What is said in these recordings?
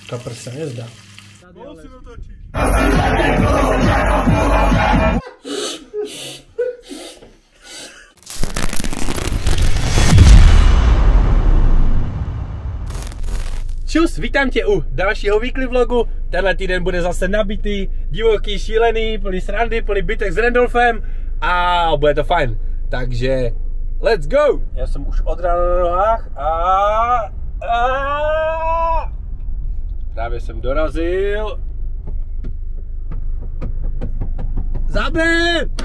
Kapr se nezdá. Čus, vítám tě u dalšího weekly vlogu. Tenhle týden bude zase nabitý, divoký, šílený, plný srandy, plný bitek s Randolphem a bude to fajn. Takže let's go! Já jsem už od rána na nohách a právě jsem dorazil. Zabij!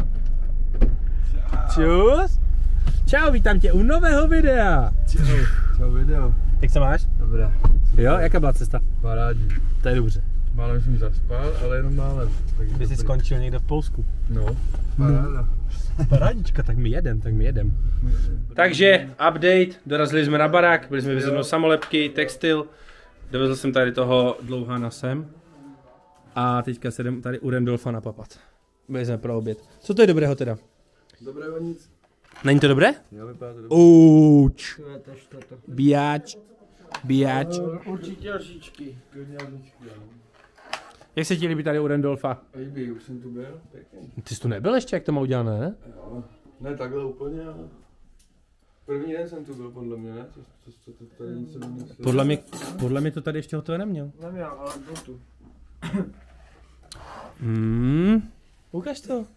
Čus! Čau, vítám tě u nového videa. Čau video. Jak se máš? Dobrá. Jo, jaká byla cesta? Parádní. To je dobře. Málem jsem zaspal, ale jenom málem. By jsi skončil někde v Polsku. No, paráda. Parádička, tak my jedem. Takže update, dorazili jsme na barák, byli jsme vyzvednout samolepky, textil. Dovezl jsem tady toho dlouhána sem. A teďka se jdem tady u Randolfa napapat. Byli jsme pro oběd. Co to je dobrého teda? Dobrého nic. Není to dobré? Jo, vypadá to dobře. Ouč. Bijáč. Určitě lžičky. Klidně lžičky, ano. Jak se ti líbí tady u Randolfa? Líbí, už jsem tu byl, pěkně. Ty jsi tu nebyl ještě, jak to má udělané, ne? Jo, ne takhle úplně, ale... První den jsem tu byl, podle mě, ne? Co tady nic jsem Podle mě to tady ještě hotové neměl. Neměl, ale byl tu. Ukaž to.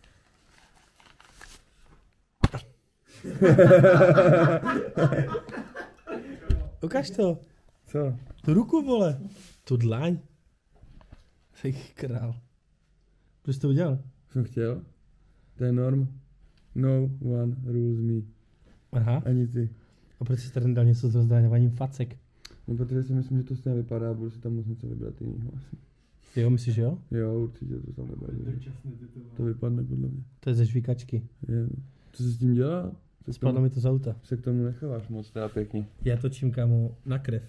Ukaž to. Co? Tu ruku, vole. Tu dlaň. Jsi král. Proč jsi to udělal? Jsem chtěl. To je norm. No one rules me. Aha. Ani ty. A proč jsi tady dal něco s rozdáňováním facek? No, protože si myslím, že to stejně vypadá, budu si tam moc něco vybrat jinýho asi. Jo, myslíš, že jo? Jo, určitě to tam nevadí. To vypadne podle mě. To je ze žvíkačky. Je. Co se s tím dělá? Spadlo mi to z auta. Se k tomu nechováš moc, teda pěkně. Já točím, kámo, na krev.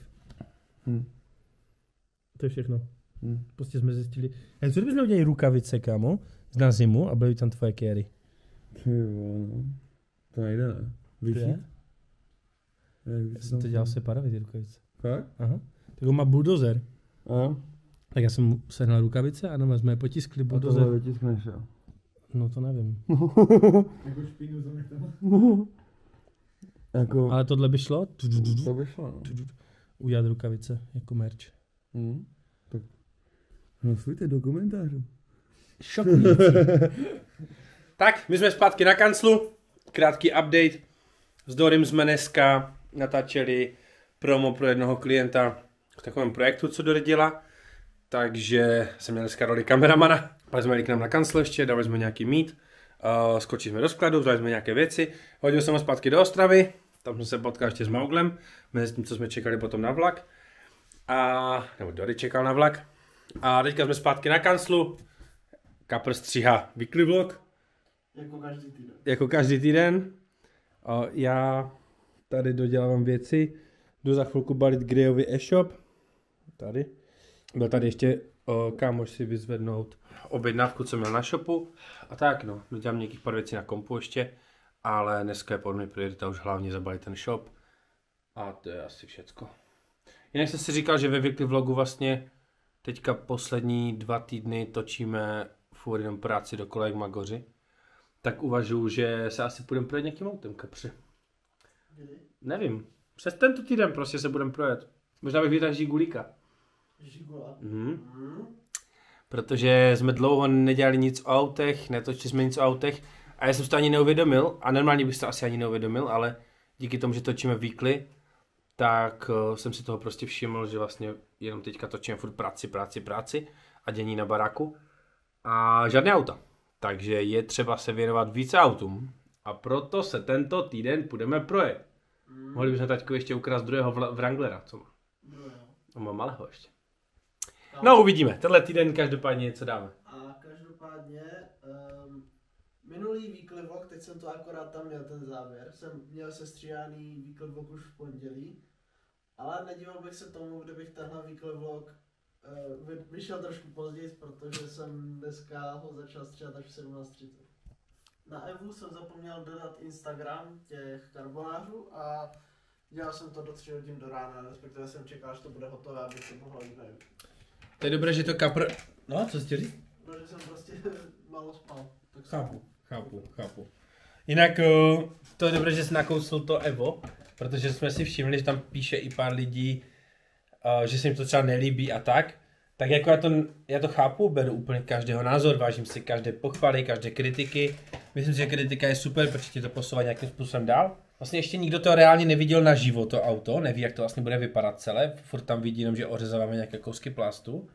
To je všechno. Prostě jsme zjistili. Jak co kdybychom udělali rukavice, kámo, na zimu a byly tam tvoje kéry? Ty vole, no. To nejde, ne? To je? Já jsem to dělal separavě, ty rukavice. Fakt? Aha. Tak ho má bulldozer. Aha. Tak já jsem sehnal rukavice a nám jsme je potiskli A bulldozer. tohle vytiskneš, jo? No to nevím. Jako špínu zanechtám. Jako... Ale tohle by šlo? To by šlo, no. Udělat rukavice jako merch. Tak hlasujte do komentářů. Šokující. Tak, my jsme zpátky na kanclu. Krátký update. S Dorym jsme dneska natáčeli promo pro jednoho klienta v takovém projektu, co Dory dělá. Takže jsem měl dneska roli kameramana. Pak jsme jeli k nám na kancel ještě, dali jsme nějaký meet. Skočili jsme do skladu, vzali jsme nějaké věci. Hodil jsem ho zpátky do Ostravy. Tam jsme se potkali ještě s Mauglem. Mezi tím, co jsme čekali potom na vlak. Nebo Dory čekal na vlak. A teďka jsme zpátky na kanclu. Kapr stříhá weekly vlog. Jako každý týden. Já tady dodělávám věci. Jdu za chvilku balit Greyový e-shop. Tady. Byl tady ještě kámoš si vyzvednout objednávku, co měl na shopu. A tak no, dodělám nějakých pár věcí na kompu ještě. Ale dneska je podle mě priorita už hlavně zabalit ten shop. A to je asi všecko. Jinak jsem si říkal, že ve weekly vlogu vlastně teďka poslední 2 týdny točíme furt jenom práci dokola jak magoři. Tak uvažuji, že se asi půjdeme projet nějakým autem, kapři. Nevím. Přes tento týden prostě se budeme projet. Možná bych vytáhl Žigulíka. Žigula. Protože jsme dlouho nedělali nic o autech, netočili jsme nic o autech a já jsem si to ani neuvědomil a normálně bych to asi ani neuvědomil, ale díky tomu, že točíme weekly, tak jsem si toho prostě všiml, že vlastně jenom teďka točíme furt práci a dění na baráku a žádné auta. Takže je třeba se věnovat více autům a proto se tento týden půjdeme projet. Mohli bychom taťku ještě ukrást druhého Wranglera, co má? On má malého ještě. No uvidíme, tenhle týden každopádně něco dáme. A každopádně minulý weekly vlog, teď jsem to akorát tam měl ten závěr, jsem měl sestříhaný weekly vlog už v pondělí, ale nedíval bych se tomu, kdybych tenhle weekly vlog vyšel trošku později, protože jsem dneska ho začal stříhat až v 17:30. Na Evu jsem zapomněl dodat Instagram těch karbonářů a dělal jsem to do 3 hodin do rána, respektive jsem čekal, že to bude hotové, abych to mohl jít na To je dobré, že to kapr... No, co jsi chtěl říct? Protože jsem prostě málo spal. Tak Chápu. Jinak to je dobré, že jsi nakousl to Evo, protože jsme si všimli, že tam píše i pár lidí, že se jim to třeba nelíbí a tak. Tak jako já to chápu, beru úplně každého názor, vážím si každé pochvaly, každé kritiky. Myslím si, že kritika je super, protože ti to posouvá nějakým způsobem dál. Vlastně ještě nikdo to reálně neviděl naživo, to auto, neví, jak to vlastně bude vypadat celé. Furt tam vidí jenom, že ořezáváme nějaké kousky plastu.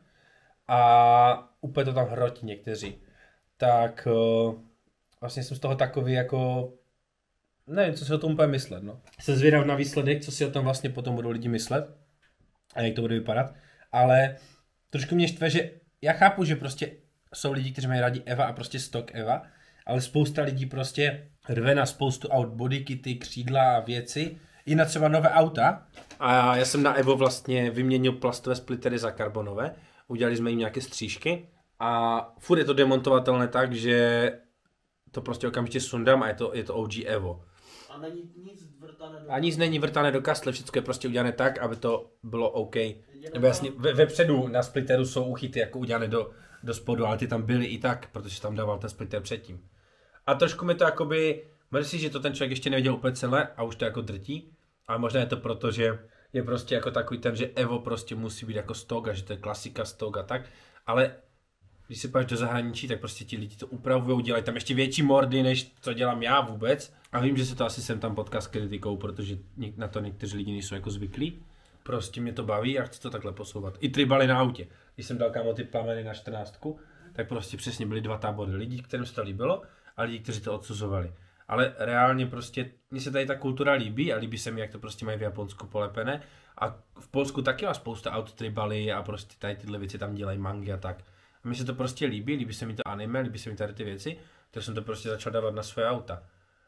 A úplně to tam hrotí někteří. Tak vlastně jsem z toho takový jako... Nevím, co si o tom úplně myslet, no. Jsem zvědav na výsledek, co si o tom vlastně potom budou lidi myslet. A jak to bude vypadat. Ale trošku mě štve, že já chápu, že prostě jsou lidi, kteří mají rádi Eva a prostě stock Eva. Ale spousta lidí prostě rve na spoustu aut, bodykity, křídla a věci. I na třeba nové auta. A já jsem na Evo vlastně vyměnil plastové splittery za karbonové. Udělali jsme jim nějaké střížky. A furt je to demontovatelné tak, že to prostě okamžitě sundám a je to OG Evo. A není nic vrtané do... A nic není vrtané do kastle, všechno je prostě udělané tak, aby to bylo OK. Nebo jasně, vepředu na splitteru jsou uchyty jako udělané do spodu, ale ty tam byly i tak, protože tam dával ten splitter předtím. A trošku mi to jakoby, mrzí, že to ten člověk ještě neviděl úplně celé a už to jako drtí. Ale možná je to proto, že je prostě jako takový ten, že Evo prostě musí být jako stock a že to je klasika stock a tak. Ale když se páš do zahraničí, tak prostě ti lidi to upravují, dělají tam ještě větší mordy, než co dělám já vůbec. A vím, že se to asi sem tam potká s kritikou, protože na to někteří lidi nejsou jako zvyklí. Prostě mě to baví a chci to takhle posouvat. I tribaly na autě. Když jsem dal kámo ty plameny na 14, tak prostě přesně byly dva tábory lidí, kterým se to líbilo a lidi, kteří to odsuzovali. Ale reálně prostě, mně se tady ta kultura líbí a líbí se mi, jak to prostě mají v Japonsku polepené. A v Polsku taky má spousta aut tribaly a prostě tady tyhle věci tam dělají mangy a tak. A mně se to prostě líbí se mi to anime, líbí se mi tady ty věci, takže jsem to prostě začal dávat na své auta.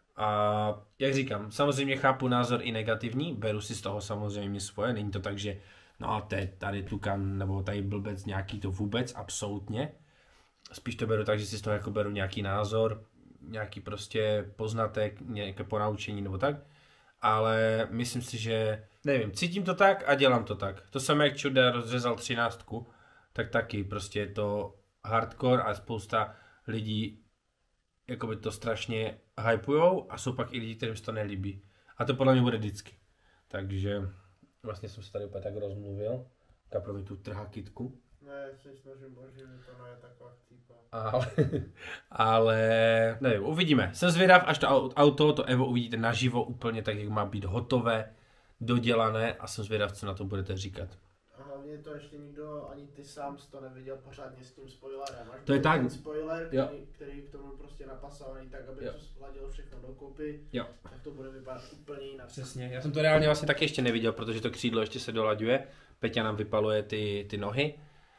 A jak říkám, samozřejmě chápu názor i negativní, beru si z toho samozřejmě svoje, není to tak, že no tady tukan nebo tady blbec nějaký, to vůbec, absolutně. Spíš to beru tak, že si z toho jako beru nějaký názor, nějaký prostě poznatek, nějaké ponaučení nebo tak. Ale myslím si, že, nevím, cítím to tak a dělám to tak. To samé, jak Čuda rozřezal 13, tak taky prostě je to hardcore a spousta lidí jakoby to strašně hypujou a jsou pak i lidi, kterým se to nelíbí. A to podle mě bude vždycky. Takže vlastně jsem se tady úplně tak rozmluvil. Kapro mi tu trhá kytku. Ne, si snažím bože, to je taková chcípa. Ale nevím, uvidíme. Jsem zvědav, až to auto, to Evo uvidíte naživo úplně tak, jak má být hotové, dodělané a jsem zvědav, co na to budete říkat. A hlavně to ještě nikdo, ani ty sám jsi to neviděl pořádně s tím spoilerem. To je tak. Ten spoiler, který k tomu prostě napasovaný tak, aby to sladilo všechno dokopy, tak to bude vypadat úplně jinak. Přesně, já jsem to reálně vlastně taky ještě neviděl, protože to křídlo ještě se dolaďuje, Peťa nám vypaluje ty nohy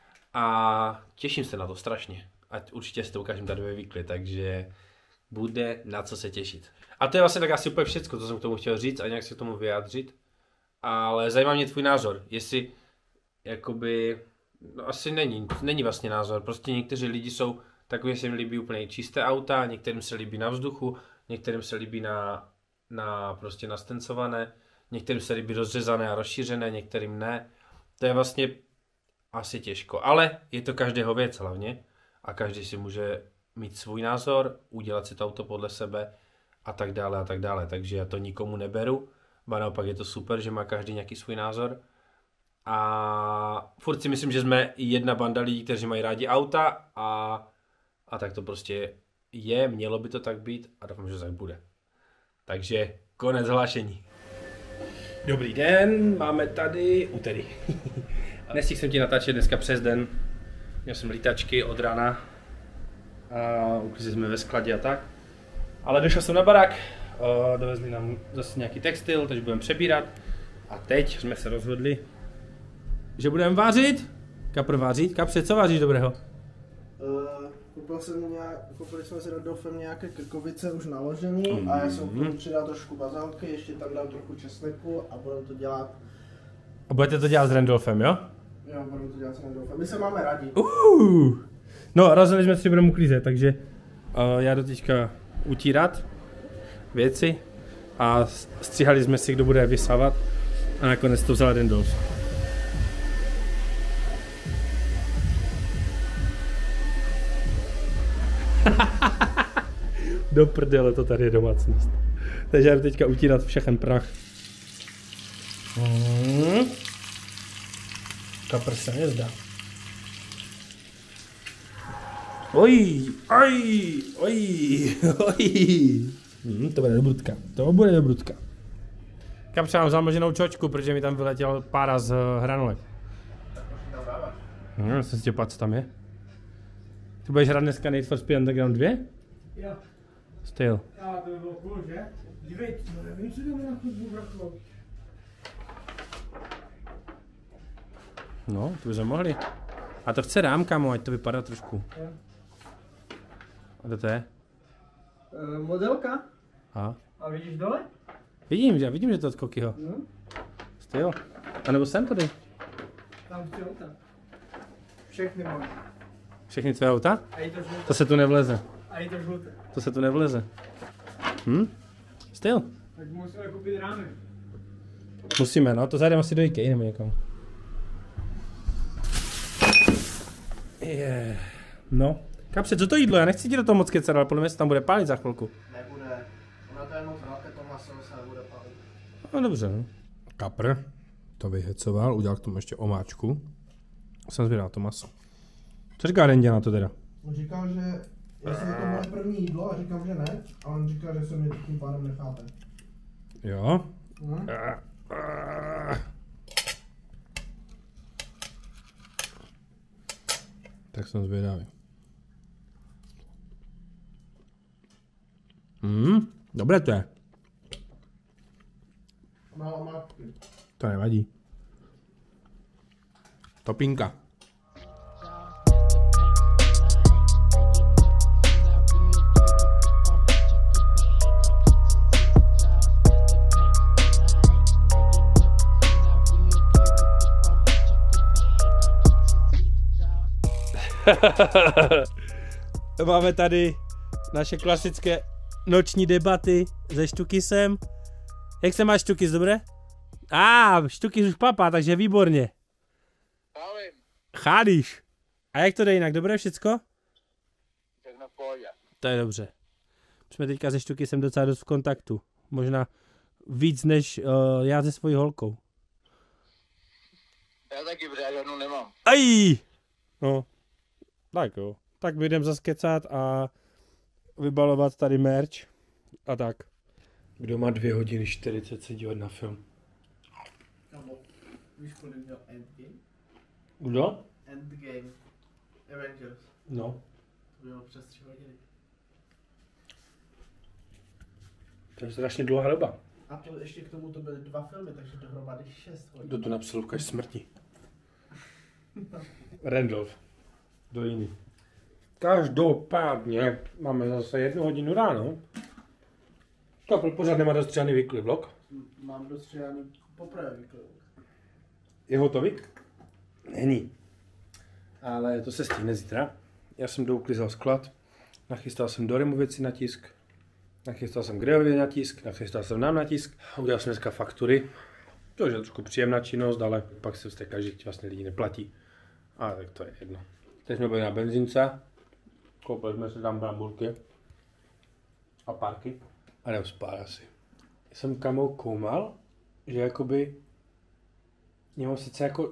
a těším se na to strašně. Ať určitě si to ukážem tady ve výkli, takže bude na co se těšit. A to je vlastně tak asi úplně všecko, co jsem k tomu chtěl říct a nějak se k tomu vyjádřit. Ale zajímá mě tvůj názor, jestli jakoby, no asi není vlastně názor, prostě někteří lidi jsou takový, že se jim líbí úplně čisté auta, některým se líbí na vzduchu, některým se líbí na prostě nastencované, některým se líbí rozřezané a rozšířené, některým ne. To je vlastně asi těžko, ale je to každého věc hlavně a každý si může mít svůj názor, udělat si to auto podle sebe a tak dále, takže já to nikomu neberu, ba naopak je to super, že má každý nějaký svůj názor a furt si myslím, že jsme jedna banda lidí, kteří mají rádi auta a tak to prostě je, mělo by to tak být a doufám, že to tak bude. Takže konec hlášení. Dobrý den, máme tady úterý. Nestihl jsem ti natáčet dneska přes den. Měl jsem lítačky od rána a uklízeli jsme ve skladě a tak. Ale došel jsem na barák, dovezli nám zase nějaký textil, takže budeme přebírat. A teď jsme se rozhodli, že budeme vařit. Kapr vaří. Kapře, co vaříš dobrého? Koupili jsme si Randolfem nějaké krkovice už naložený a já jsem k tomu přidal trošku bazalky, ještě tam dám trochu česneku a budeme to dělat. A budete to dělat s Randolfem, jo? Jo, budeme to dělat s Randolfem. My se máme rádi. No, rozhodli jsme si, že budeme uklízet, takže já jdu teďka utírat věci a stříhali jsme si, kdo bude vysávat a nakonec to vzal Randolf. Do prdele, to tady je domácnost. Takže já jdu teďka utírat všechen prach. Kapr se nezdá. Oj. To bude do brudka. Kapře, mám zamlženou čočku, protože mi tam vyletěl pára z hranolek. Jsem si tě co tam je. Ty budeš hrát dneska Need for Speed Underground 2? Jo. Styl. Já, to by bylo cool, že? Dívej, nevím, co jdeme na chodbu vrchlo. No, to bychom mohli. A to chce rám, kamo, ať to vypadá trošku. Jo. A to je? Modelka. A? A vidíš dole? Vidím, že to od Kokyho. No. Styl. A nebo sem tady? Tam chci auta. Všechny mám. Všechny tvé auta? A i to žluté. To se tu nevleze. A i to žluté. To se tu nevleze. Styl. Tak musíme koupit rámy. Musíme, no, to zajdeme asi do IKEA nebo někam. No. Kapře, co to jídlo? Já nechci ti do toho moc kecat, ale podle mě se tam bude pálit za chvilku. Nebude. Ona to je moc velké, to maso se nebude pálit. No dobře, no. Kapr to vyhecoval, udělal k tomu ještě omáčku. Jsem zvědal to maso. Co říká Rendě na to teda? On říkal, že jestli je to moje první jídlo, a říkám, že ne, ale on říkal, že se mě tím pádem nechápe. Jo? Tak jsem zvědavý. Dobré to je. Málo matky. To nevadí. Topinka. Máme tady naše klasické noční debaty se Štukysem. Jak se máš, Štukys, dobré? Štukys už papá, takže výborně. Chálíš. A jak to jde jinak, dobré všecko? Všechno v pohodě. To je dobře. Jsme teďka se Štukysem docela dost v kontaktu. Možná víc než já se svojí holkou. Já taky, protože já žádnou nemám. No, tak jo. Tak my jdem zase kecat a vybalovat tady merch a tak. Kdo má 2 hodiny 40 se dívat na film? Kamo, víš, kolik měl Endgame? Kdo? Endgame. Avengers. No. To bylo přes 3 hodiny. To je strašně dlouhá doba. A to ještě k tomu to byly 2 filmy, takže dohromady 6 hodin. Kdo to napsal Lukáš smrti? Randolph. Kdo jiný? Každopádně máme zase 1 hodinu ráno. Kapl pořád nemá dostřelaný weekly vlog. Mám dostřelaný poprvé výklad. Je hotový? Není. Ale to se stihne zítra. Já jsem douklizal sklad. Nachystal jsem Dorimu věci na tisk. Nachystal jsem Grejovi na tisk. Nachystal jsem nám na tisk. Udělal jsem dneska faktury. To je trošku příjemná činnost, ale pak se vzteká, že vlastně lidi neplatí. Ale tak to je jedno. Teď jsme byli na benzince. Koupili jsme si tam bramburky. A párky. A jdem spát asi. Jsem kamou koumal, že jakoby mám sice jako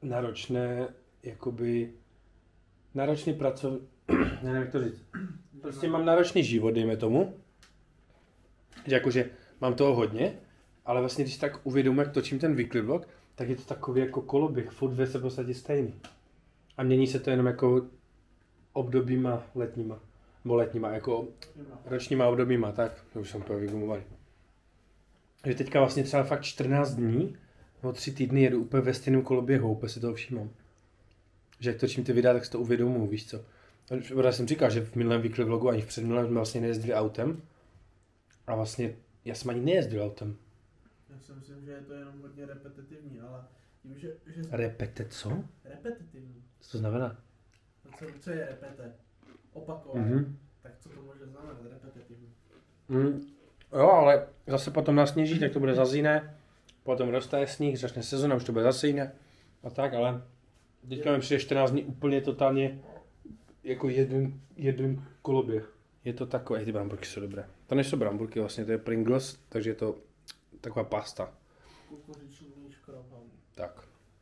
náročný pracovní, nevím jak to říct. Prostě mám náročný život, dejme tomu. Že jakože mám toho hodně, ale vlastně když tak uvědomuji, jak točím ten weekly vlog, tak je to takový jako koloběh, furt ve se v podstatě stejný. A mění se to jenom jako obdobíma letníma. Nebo letníma, jako ročníma obdobíma, tak, to už jsem úplně vygumovaný. Že teďka vlastně třeba fakt 14 dní, nebo 3 týdny jedu úplně ve stejném koloběhu, úplně si toho všímám. Že jak točím ty videa, tak si to uvědomuji, víš co. Já jsem říkal, že v minulém weekly vlogu ani v předminulém jsme vlastně nejezdili autem. A vlastně já jsem ani nejezdil autem. Já si myslím, že je to jenom hodně repetitivní, ale tím, že... Repete co? Repetitivní. Co to znamená? Co je repete? Opakovat. Tak co to může znamenat? Repetitivní. Jo, ale zase potom nasněží, tak to bude zazíne. Potom roste sníh, začne sezona, už to bude zase jiné. A tak, ale teďka mi přijde 14 dní úplně totálně jako jeden koloběh. Je to takové, ty bramburky jsou dobré. To nejsou bramburky vlastně, to je Pringles, takže je to taková pasta. Kukuřiční škroba. Tak.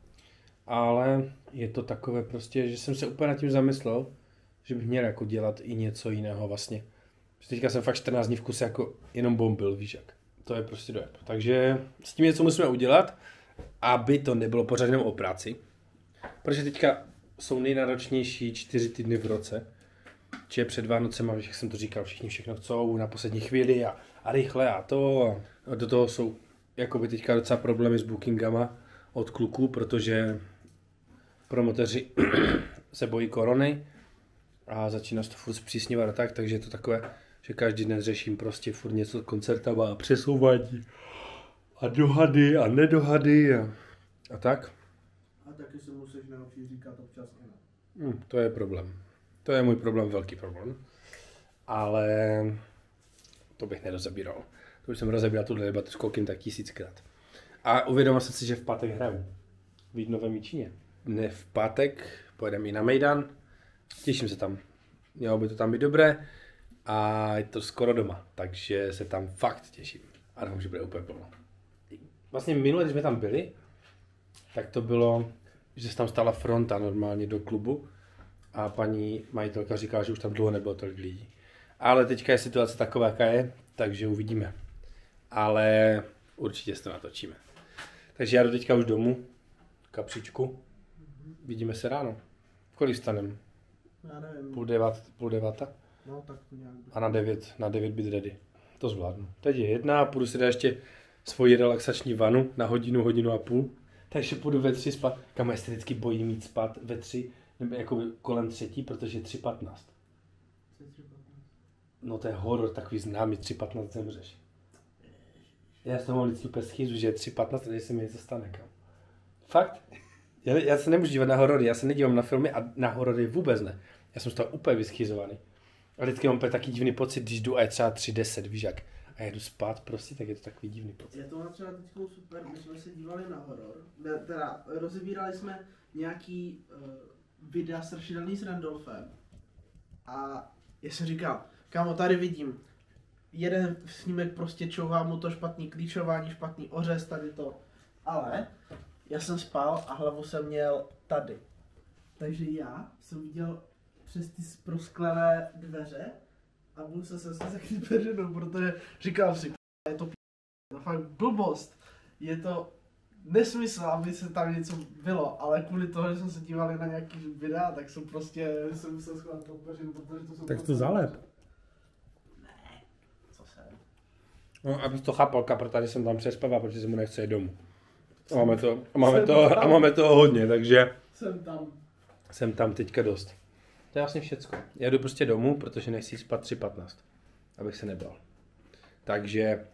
Ale je to takové prostě, že jsem se úplně nad tím zamyslel, že bych měl jako dělat i něco jiného vlastně. Teďka jsem fakt 14 dní v kuse jako jenom bombil, víš jak. To je prostě dojeb. Takže s tím něco musíme udělat, aby to nebylo pořád jenom o práci. Protože teďka jsou nejnáročnější 4 týdny v roce. Čiže před Vánocema, jak jsem to říkal, všichni všechno chcou na poslední chvíli a rychle a to. A do toho jsou jakoby teďka docela problémy s bookingama od kluků, protože promoteři se bojí korony a začíná se to furt zpřísňovat a tak, takže je to takové, že každý den řeším prostě furt něco koncertama a přesouvání a dohady a nedohady a tak. A taky se musíš naučit říkat občas ne. To je problém. To je můj problém, velký problém. Ale to bych nerozebíral. To už jsem rozebíral tuhle debatu s Kolkem tak 1000krát. A uvědomil jsem si, že v pátek hraju v Vídnovém Jičíně. Ne, v pátek pojedeme i na Mejdan. Těším se tam. Mělo by to tam být dobré. A je to skoro doma. Takže se tam fakt těším. A doufám, že bude úplně plno. Vlastně minule, když jsme tam byli, tak to bylo, že se tam stala fronta normálně do klubu. A paní majitelka říkala, že už tam dlouho nebylo tolik lidí. Ale teďka je situace taková, jaká je, takže uvidíme. Ale určitě se to natočíme. Takže já jdu teďka už domů, kapřičku. Vidíme se ráno. V kolik vstanem? Já nevím. Půl devátá? No tak nějak. A na 9 být ready. To zvládnu. Teď je 1, půjdu si dát ještě svoji relaxační vanu na hodinu a půl. Takže půjdu ve 3 spát. Kam já se vždycky bojím jít spát ve 3, nebo jako kolem 3, protože 3:15. No to je horor, takový známý, 3:15 zemřeš. Já s toho mám vždycky úplně schýzu, že je 3:15, takže se mi něco stane, kam. Fakt? Já se nemůžu dívat na horory, já se nedívám na filmy a na horory vůbec ne. Já jsem z toho úplně vyschýzovaný. A vždycky mám taky divný pocit, když jdu a je třeba 3:10, víš jak. A jedu spát prostě, tak je to takový divný pocit. Je to třeba teď super, my jsme se dívali na horor. Teda rozebírali jsme nějaký videa strašidelný s Randolphem. A já jsem říkal, kámo, tady vidím. Jeden snímek prostě čouvá mu to špatný klíčování, špatný ořez, tady to. Ale já jsem spal a hlavu jsem měl tady. Takže já jsem viděl přes ty prosklené dveře a musel jsem se zakrýt peřinou, protože říkal si, je to no fakt blbost. Je to nesmysl, aby se tam něco bylo, ale kvůli toho, že jsem se díval na nějaký videa, tak jsem musel schovat to peřinu, protože to jsou... Tak to zalep. Ne, co se... No, abych to chápal, kapr, tady jsem tam přespával, protože se mu nechce jít domů. A máme to hodně, takže... Jsem tam teďka dost. To je vlastně všecko. Já jdu prostě domů, protože nechci spát 3:15, abych se nebal. Takže...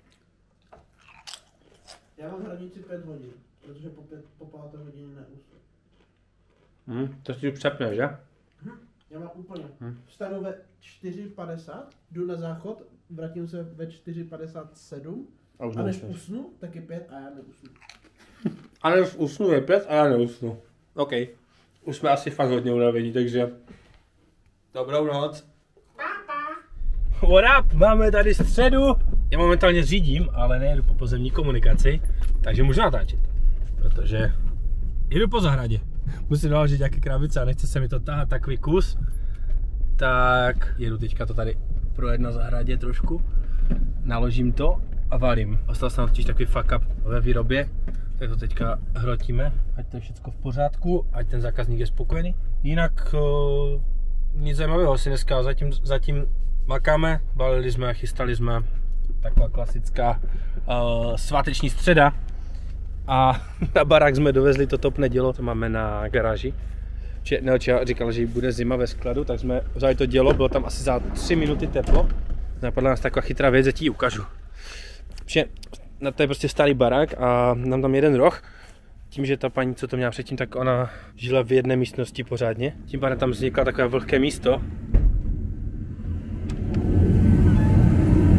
Já mám hranici 5 hodin, protože po 5. hodině neusnu. To si přepne, že? Já mám úplně. Vstanu ve 4:50, jdu na záchod, vrátím se ve 4:57 a než usnu, tak je 5 a já neusnu. A než usnu je 5 a já neusnu. OK. Už jsme asi fakt hodně unavení, takže... Dobrou noc. What up? Máme tady středu. Já momentálně řídím, ale nejedu po pozemní komunikaci, takže můžu natáčet. Protože jedu po zahradě. Musím naložit nějaké krabice a nechce se mi to tahat takový kus. Tak jedu teďka to tady projet na zahradě trošku. Naložím to a varím. Ostal jsem totiž takový fuck up ve výrobě. Tak to teďka hrotíme, ať to je všechno v pořádku, ať ten zákazník je spokojený. Jinak nic zajímavého asi dneska, zatím makáme, balili jsme, chystali jsme, taková klasická sváteční středa. A na barák jsme dovezli to top dělo, co máme na garáži. Nelča říkal, že bude zima ve skladu, tak jsme vzali to dělo, bylo tam asi za 3 minuty teplo. Napadla nás taková chytrá věc, že ti ji ukážu. To je prostě starý barák a nám tam jeden roh. Tím, že ta paní, co to měla předtím, tak ona žila v jedné místnosti pořádně. Tím pádem tam vzniklo takové vlhké místo.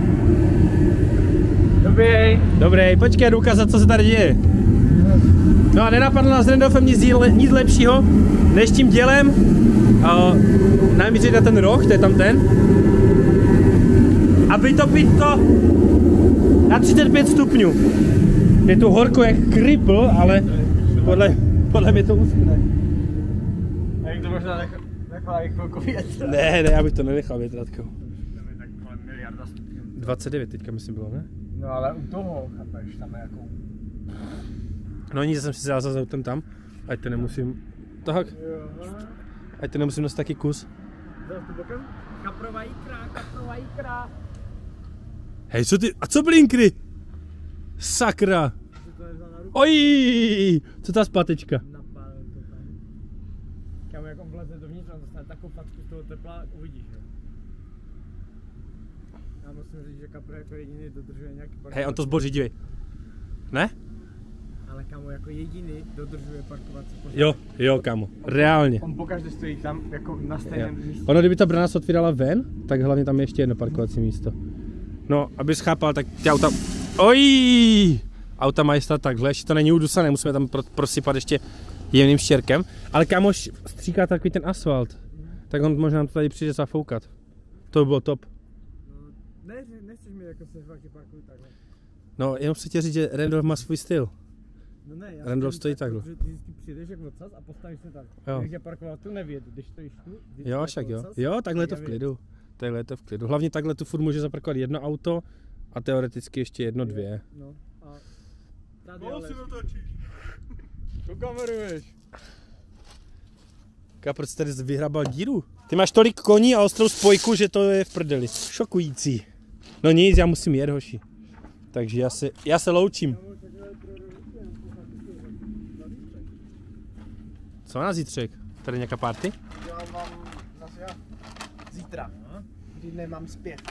Dobrý, počkej, jdu ukázat, co se tady děje. No a nenapadlo nás s Randolfem nic lepšího, než tím dělem namířit na ten roh, to je tam ten, a vytopit to na 35 stupňů. Je to horko jak kripl, ale podle mě to uschne. A jak to možná nechala i chvilku větrat? Ne, já bych to nenechal větratkou. Tam je tak kolem miliarda stupňů. 29 teďka myslím bylo, ne? No ale u toho, chápeš, tam je jako... No nic, jsem si vzal za autem tam, ať to nemusím, tak, ať to nemusím nosit taky kus. Zase tu bokem? Kaprová ikra. Hej, a co blinkry? Sakra. Oj, co ta zpátečka? Napálil to tam. Kámo, jak on vleze dovnitř, on dostane takovou facku z toho tepla, uvidíš, jo. Já musím říct, že Kapro jako jediný dodržuje nějaký parkovací. Hej, on to zboří, dívej. Ne? Ale kámo, jako jediný dodržuje parkovací pořádek. Jo, kámo, reálně. On pokaždé stojí tam jako na stejném místě. Ono, kdyby ta brána se otvírala ven, tak hlavně tam je ještě jedno parkovací místo. No, abys chápal, tak ty auta... Oj! Auta mají stát takhle, ještě to není udusané, musíme tam prosypat ještě jemným štěrkem. Ale kámoš stříká takový ten asfalt, tak on možná to tady přijde zafoukat. To by bylo top. Ne, nechceš mi jako sežvat, že parkuju takhle. No, jenom chci tě říct, že Randolph má svůj styl. No ne, já Randolph stojí takhle. Protože ty vždycky přijdeš jak odsaz a postavíš se tak. Jo. Když je parkoval tu, nevědět, když stojíš tu, vždycky Jo, jako však jo. odsaz, Jo, takhle je to já v vědět. klidu. Takhle je to v klidu. Hlavně takhle tu furt může zaparkovat jedno auto a teoreticky ještě jedno, dvě. No a tady ale... To kameruješ. Proč jsi tady vyhrabal díru? Ty máš tolik koní a ostrou spojku, že to je v prdeli. Šokující. No nic, já musím jet, hoši. Takže já se loučím. Co na zítřek? Tady nějaká party? Já mám zase zítra, kdy nemám zpět.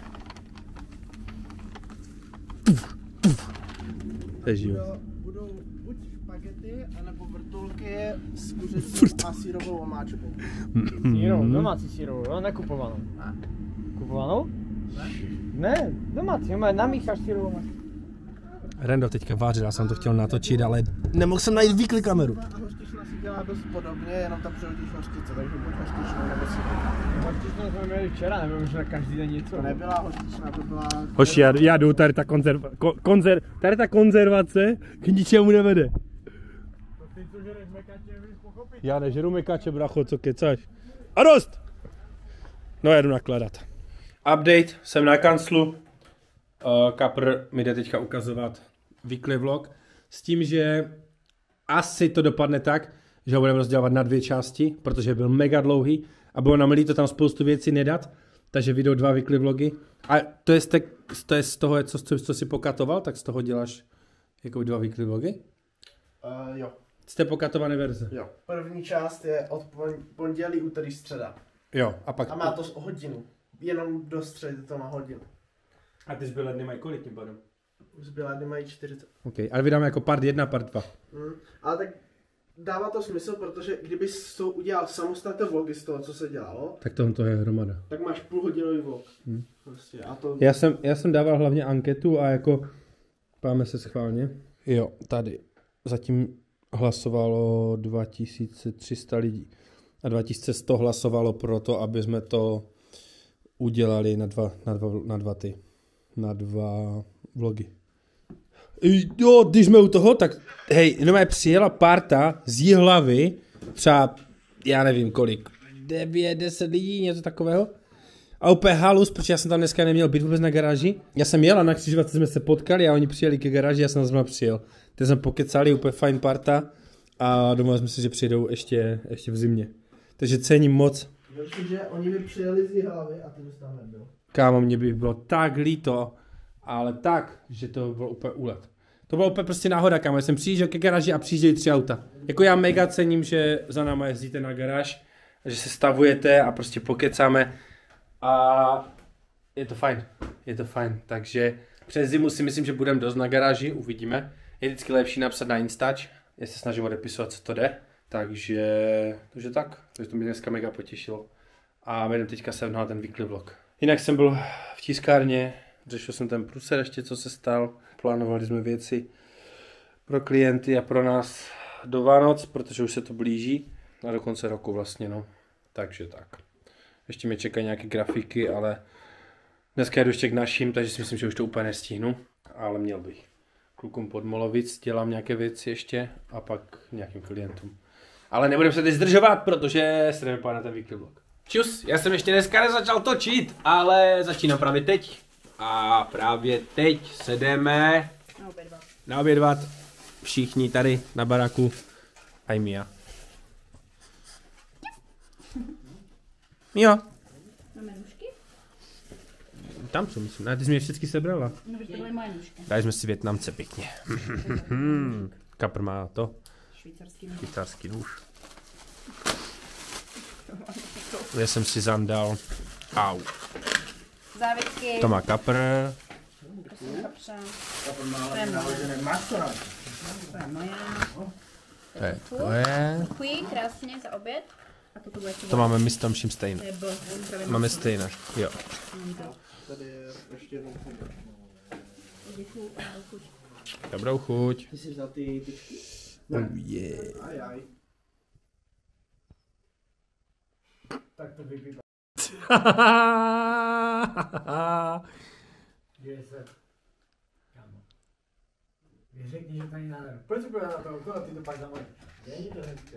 To je život. Budou buď špagety, anebo vrtulky s kuřecím a sírovou omáčkou. Sírou, domácí sírovou, jo, nekupovanou. Ne. Kupovanou? Ne? Ne, domácí, namícháš sírovou omáčku. Rendo teďka vářil, já jsem to chtěl natočit, ale nemohl jsem najít výklik kameru. A hořčična si dělá dost podobně, jenom tam přehodíš hořčice, takže buď hořčičnou nebo sírovou. Hořčičnou jsme měli včera, nebo možná každý den něco. To nebyla hořčična, to byla... Hoši, já jdu, tady ta konzervace k ničemu nevede. To ty, co žereš mekače, víš pochopit. Já nežeru mekače, bracho, co kecáš? A dost! No, já jdu nakladat. Update, jsem na kanclu. Kapr mi jde teďka ukazovat weekly vlog. S tím, že asi to dopadne tak, že ho budeme rozdělovat na 2 části, protože byl mega dlouhý a bylo nám líto tam spoustu věcí nedat, takže vyjdou 2 weekly vlogy. A to je z toho, co si pokatoval, tak z toho děláš jako 2 weekly vlogy? Jo. Jste pokatované verze? Jo. První část je od pondělí, úterý, středa. Jo, a pak... A má to hodinu. Jenom do středy to má hodinu. A ty zbylé dny mají kolik tím pádem? Zbylé dny mají 40. OK, ale vydáme jako part 1, part 2. Ale tak dává to smysl, protože kdybys to udělal samostatné vlogy z toho, co se dělalo, Tak to je hromada. tak máš půlhodinový vlog. Prostě, a to... Já jsem dával hlavně anketu a jako páme se schválně. Jo, tady. Zatím hlasovalo 2300 lidí. A 2100 hlasovalo pro to, aby jsme to udělali na dva vlogy. Jo, když jsme u toho, tak hej, jenom přijela parta z Jihlavy, třeba, já nevím kolik, 9-10 lidí, něco takového. A úplně halus, protože já jsem tam dneska neměl být vůbec na garáži. Já jsem jel a na křižovatce jsme se potkali a oni přijeli ke garáži, já jsem zrovna přijel. Teď jsme pokecali, úplně fajn parta a domluvili jsme si, že přijdou ještě v zimě. Takže cením moc. Že oni by přijeli z Jihlavy a ty bys tam nebyl. Kámo, mě by bylo tak líto, ale tak, že to bylo úplně úlet. To bylo úplně prostě náhoda, kámo. Já jsem přijížděl ke garáži a přijíždějí 3 auta. Jako já mega cením, že za náma jezdíte na garáž, že se stavujete a prostě pokecáme. A je to fajn. Takže přes zimu si myslím, že budeme dost na garáži, uvidíme. Je vždycky lepší napsat na Instač, já se snažím odepisovat, co to jde. Takže to mě dneska mega potěšilo. A jdem teďka se vhnal ten weekly vlog. Jinak jsem byl v tiskárně, řešil jsem ten průser ještě, co se stal. Plánovali jsme věci pro klienty a pro nás. do Vánoc, protože už se to blíží. A do konce roku vlastně, no. Takže tak. Ještě mě čekají nějaké grafiky, ale dneska jdu ještě k našim, takže si myslím, že už to úplně nestihnu. Ale měl bych. Klukům pod Molovic dělám nějaké věci ještě a pak nějakým klientům. Ale nebudeme se teď zdržovat, protože se jdeme pát na ten weekly vlog. Čus, já jsem ještě dneska nezačal točit, ale začínám právě teď. A právě teď se jdeme naobědvat všichni tady na baraku. A i Mia. Mia. Máme nůžky? Tam jsou, myslím. Ne, ty jsi mě všechny sebrala. No, to byly moje nůžky. Dali jsme si Vietnamce pěkně. Kapr má to. Švýcarský nůž. Já jsem si zandal. Au. Závětky. To má kapr. Prosím, kapře. Kapr má To je naložené maso. To je moje. To je tvoje. Děkuji krásně za oběd. A toto bude To máme my s tom vším stejné. To je byl. Máme stejné, jo. Tady je ještě jednou chuť. Děkuji a dobrou chuť. Dobrou chuť. Ty jsi vzal ty tyčky? Oh yeah. Ajaj. Tak to vypípá. Děje se. Kámo. Vy řekni, že to není nádherné. Proč se bude na to okolo, ty to pak zamlej. Není to hezké.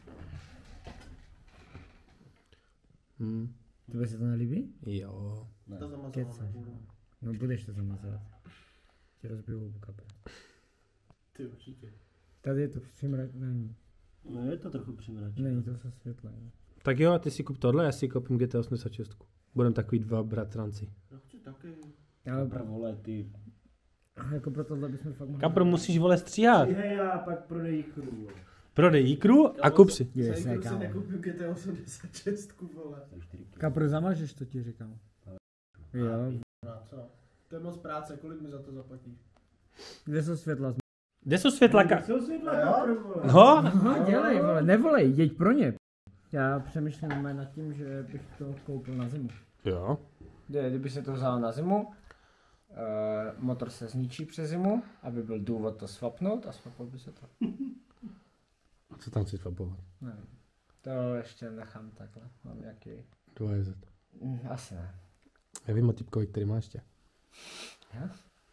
Tebe se to nelíbí? Jo. To zamazalo. Kecáš. No budeš to zamazovat. Ti rozbiju hubu kapel. Ty určitě. Tady je to není. No je to trochu přimračené. Není to se světlé. Tak jo, a ty si kup tohle, já si koupím GT86. Budeme takový dva bratranci. Já chci taky. Ale Vole, ty. jako pro tohle bychom fakt mohli. Kapr, musíš vole stříhat. Hej, já pak prodej kruhu. Prodej jíkru a kup si. Děje Za se, jikru si kámo. nekoupím GT86, vole. Kapr, zamažeš, to ti říkám. Jo. No co? To je moc práce, kolik mi za to zaplatíš? Kde jsou světla? Kde jsou světlaka? Jsou světla, Kapr, vole. No? No, dělej, vole, nevolej, jeď pro ně. Já přemýšlím nad tím, že bych to koupil na zimu. Jo. Kdyby se to vzal na zimu, motor se zničí přes zimu, aby byl důvod to swapnout a swapnout by se to. Co tam chceš vapovat? Nevím. To ještě nechám takhle. Mám nějaký... 2JZ. Asi ne. Já vím o typkovi, který máš tě. Ja?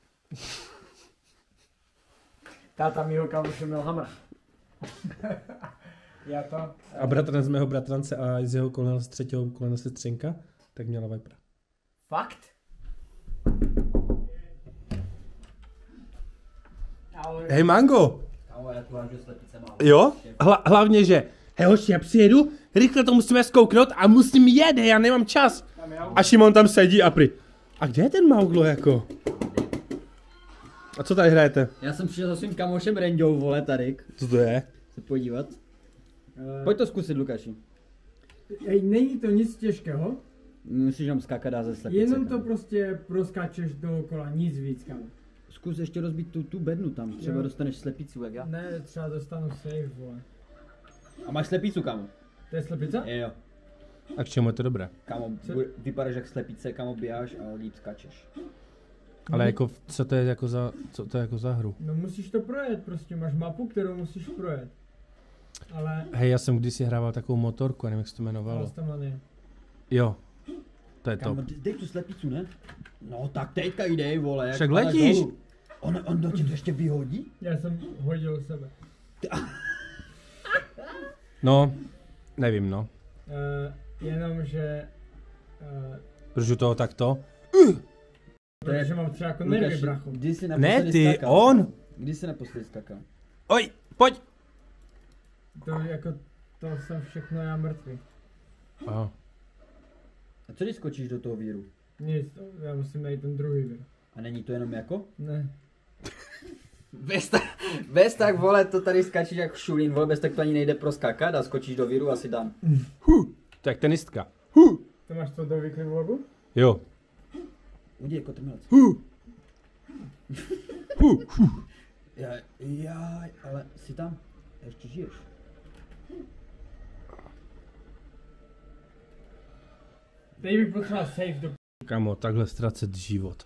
Táta mýho kámoše měl hamr. Já to... A bratranec mého bratrance a z jeho kolena z třetího kolena sestřenka, tak měla Vipera. Fakt? Hej Mango! Kámo, já tu vážu slepice mám. Jo? Hlavně, že hej hoši, já přijedu, rychle to musíme zkouknout a musím jet, já nemám čas. A Šimon tam sedí a prý. A kde je ten Mauglo jako? A co tady hrajete? Já jsem přišel za svým kamošem Rendou, vole, Tarik. Co to je? Se podívat. Pojď to zkusit, Lukáši. Ej, není to nic těžkého, Musíš nám skákat dát ze slepice. jenom to kámo. prostě proskáčeš dookola, nic víc, kámo. Zkus ještě rozbít tu bednu tam, třeba Jo. dostaneš slepicu, jak já. Ne, třeba dostanu safe, vole. A máš slepicu, kámo? To je slepice? Jo. A k čemu je to dobré? Kámo, vypadáš jak slepice, kámo, běháš a líp skačeš. Ale jako, co to je jako za hru? No musíš to projet, prostě máš mapu, kterou musíš projet. Ale... Hej, já jsem kdysi hrával takovou motorku, já nevím, jak se to jmenovalo. Tam Jo, to je top. Kámo, dej tu slepicu, ne? No tak teďka jdej, vole. jak Však padáš letíš. dolů. On do tě to ještě vyhodí? Já jsem hodil sebe. No, nevím no. Jenomže... Držu toho takto. protože mám třeba jako nervy, Lukáši, brachu. kdy jsi Ne naposledy ty, skakal? on! Kdy jsi naposledy skakal? Oj, pojď! To jako... To jsem všechno já mrtvý. Aha. A co když skočíš do toho víru? Nic, já musím najít ten druhý vír. A není to jenom jako? Ne. Bez tak, vole, to tady skačíš jak šulín, vole, bez tak to ani nejde proskákat a skočíš do víru a si dám. To je jak tenistka. To máš to do weekly vlogu? Jo. Udí jako trmelec. Jaj, ale jsi tam? Ještě žiješ. Teď bych potřeboval safe do... Kamo, takhle ztracet život.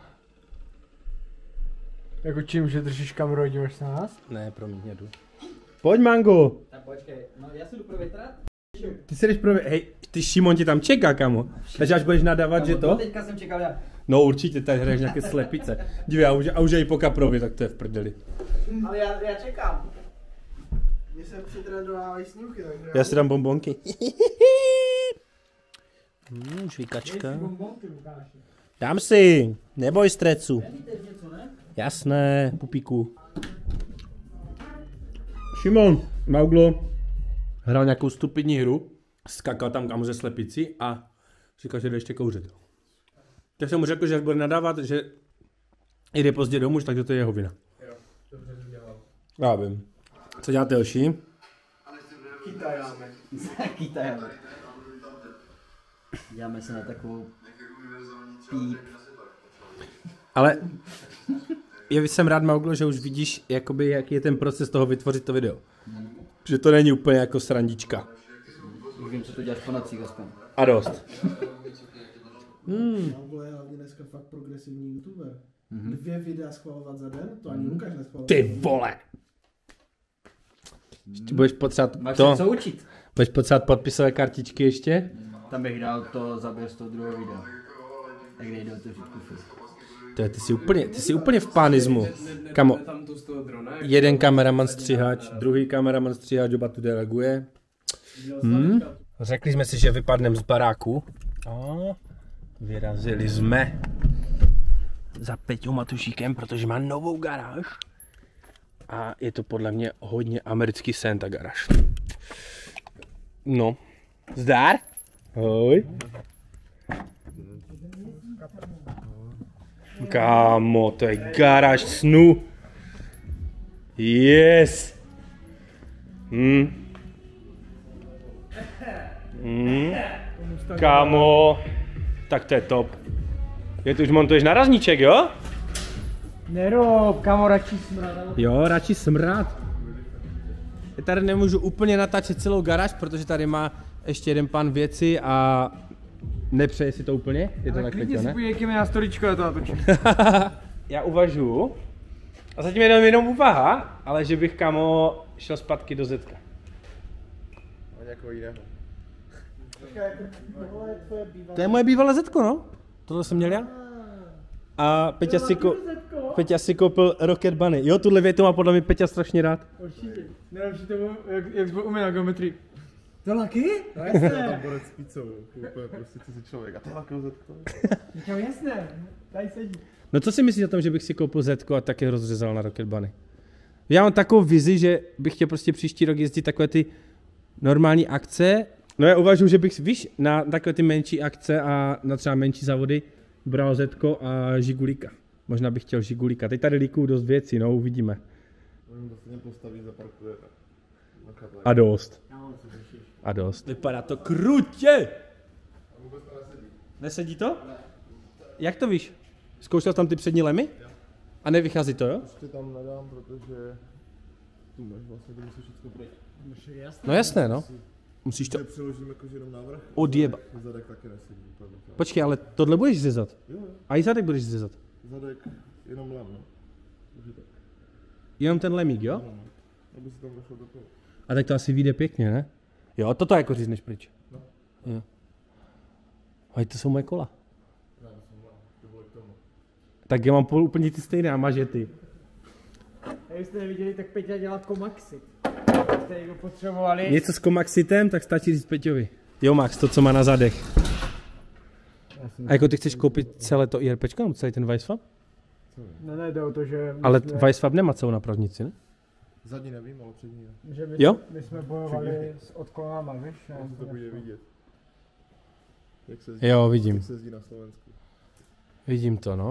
Jako čím, že držíš kameru a díváš se na nás? Ne, promiň, jedu. Pojď, Mango. Tak počkej, no já se jdu provětrat. Ty se jdeš hej, ty Šimon ti tam čeká, kamo. Takže až budeš nadávat, že to? Teďka jsem čekal já. No určitě, tady hraješ nějaké slepice. Dívej, a už je i po Kaprovi, tak to je v prdeli. Ale já čekám. Mně se přitrendovávají snímky, takže... Já si dám bonbonky. Žvíkačka. Dám si, neboj stresu. Jasné, pupíku. Šimon, Mauglo, hrál nějakou stupidní hru, skakal tam kam ze slepici a říkal, že jde ještě kouřit. Tak jsem mu řekl, že až bude nadávat, že jde pozdě domů, takže to je jeho vina. Jo, dobře to dělal. Já vím. Co děláte, Joši? Kytajáme. Kytajáme. Děláme se na takovou píp. Ale jsem rád, Mauglo, že už vidíš, jakoby, jaký je ten proces toho vytvořit to video. Že to není úplně jako srandička. Už vím, co to děláš po nocích aspoň. A dost. Mauglo je hlavně dneska fakt progresivní youtuber. 2 videa schvalovat za den, to ani Lukáš neschvaloval. Ty vole! Ještě budeš potřebovat Máš to, se co učit. budeš potřebovat podpisové kartičky ještě? Tam bych dal to zaběr z toho druhého videa. Jak nejde otevřít kufr. Ty jsi úplně v pánismu. Kamo, Tam tu z toho drona. jeden kameraman stříhač, druhý kameraman stříhač, oba tu deleguje. Řekli jsme si, že vypadneme z baráku. A vyrazili jsme za Peťou Matušíkem, protože má novou garáž. A je to podle mě hodně americký sen, ta garáž. No, zdar? Hoj. Kámo, to je garáž snů. Yes. Kámo, tak to je top. Je tu už montuješ narazníček, jo? Nerob, kamo, radši smrad. Jo, radši smrad. Já tady nemůžu úplně natáčet celou garáž, protože tady má ještě jeden pán věci a nepřeje si to úplně. Je to tak, Peťo, ne? Půjdeme na storičko, já to natočím. Já uvažuji, a zatím jenom úvaha, ale že bych, kamo, šel zpátky do Zetka. A nějakou jiného. To je moje bývalé Zetko, no. Tohle jsem měl já. A Peťa si koupil Rocket Bunny. Jo, tuhle větu má podle mě Peťa strašně rád. Určitě. Nejlepší to bylo, jak jsme uměli na geometrii. To Laky? No jasné. Tam borec s pizzou, úplně prostě cizí člověk. A to je takovou zetko. Říkám jasné, tady sedí. No co si myslíš o tom, že bych si koupil Zetko a taky rozřezal na Rocket Bunny? Já mám takovou vizi, že bych chtěl prostě příští rok jezdit takové ty normální akce. No já uvažuji, že bych, víš, na takové ty menší akce a na třeba menší závody bral Zetko a Žigulíka. Možná bych chtěl Žigulíka. Teď tady líkuju dost věcí, no uvidíme. On to stejně postaví, zaparkuje. A dost. A dost. Vypadá to krutě! Nesedí to? Jak to víš? Zkoušel tam ty přední lemy? A nevychází to, jo? Ještě tam nedám, protože tu máš vlastně, to musíš všechno projít. No jasné, no. Musíš to To přeložím jakože jenom návrh. odjeba. Zadek taky nesedí úplně. Počkej, ale tohle budeš řezat? Jo, A i zadek budeš řezat? zadek jenom lem, no. Takže tak. Jenom ten lemík, jo? No, aby si tam došlo do toho. A tak to asi vyjde pěkně, ne? Jo, toto jako řízneš pryč. No. Jo. A to jsou moje kola. Ne, to bylo k tomu. Tak já mám úplně ty stejné a máš je ty. Jak jste neviděli, tak Peťa dělá komaxit. Jste ho potřebovali. Něco s komaxitem, tak stačí říct Peťovi. Jo, Max, to, co má na zadech. A jako ty chceš koupit celé to IRPčko, nebo celý ten Weissfab? Ne, jde o to, že... Ale Weissfab nemá celou napravnici, ne? Zadní nevím, ale přední ne. že my, Jo? my jsme bojovali s odklonama, víš? Asi to bude vidět. Jak se Jo, vidím. Jak se jezdí na Slovensku. Vidím to, no.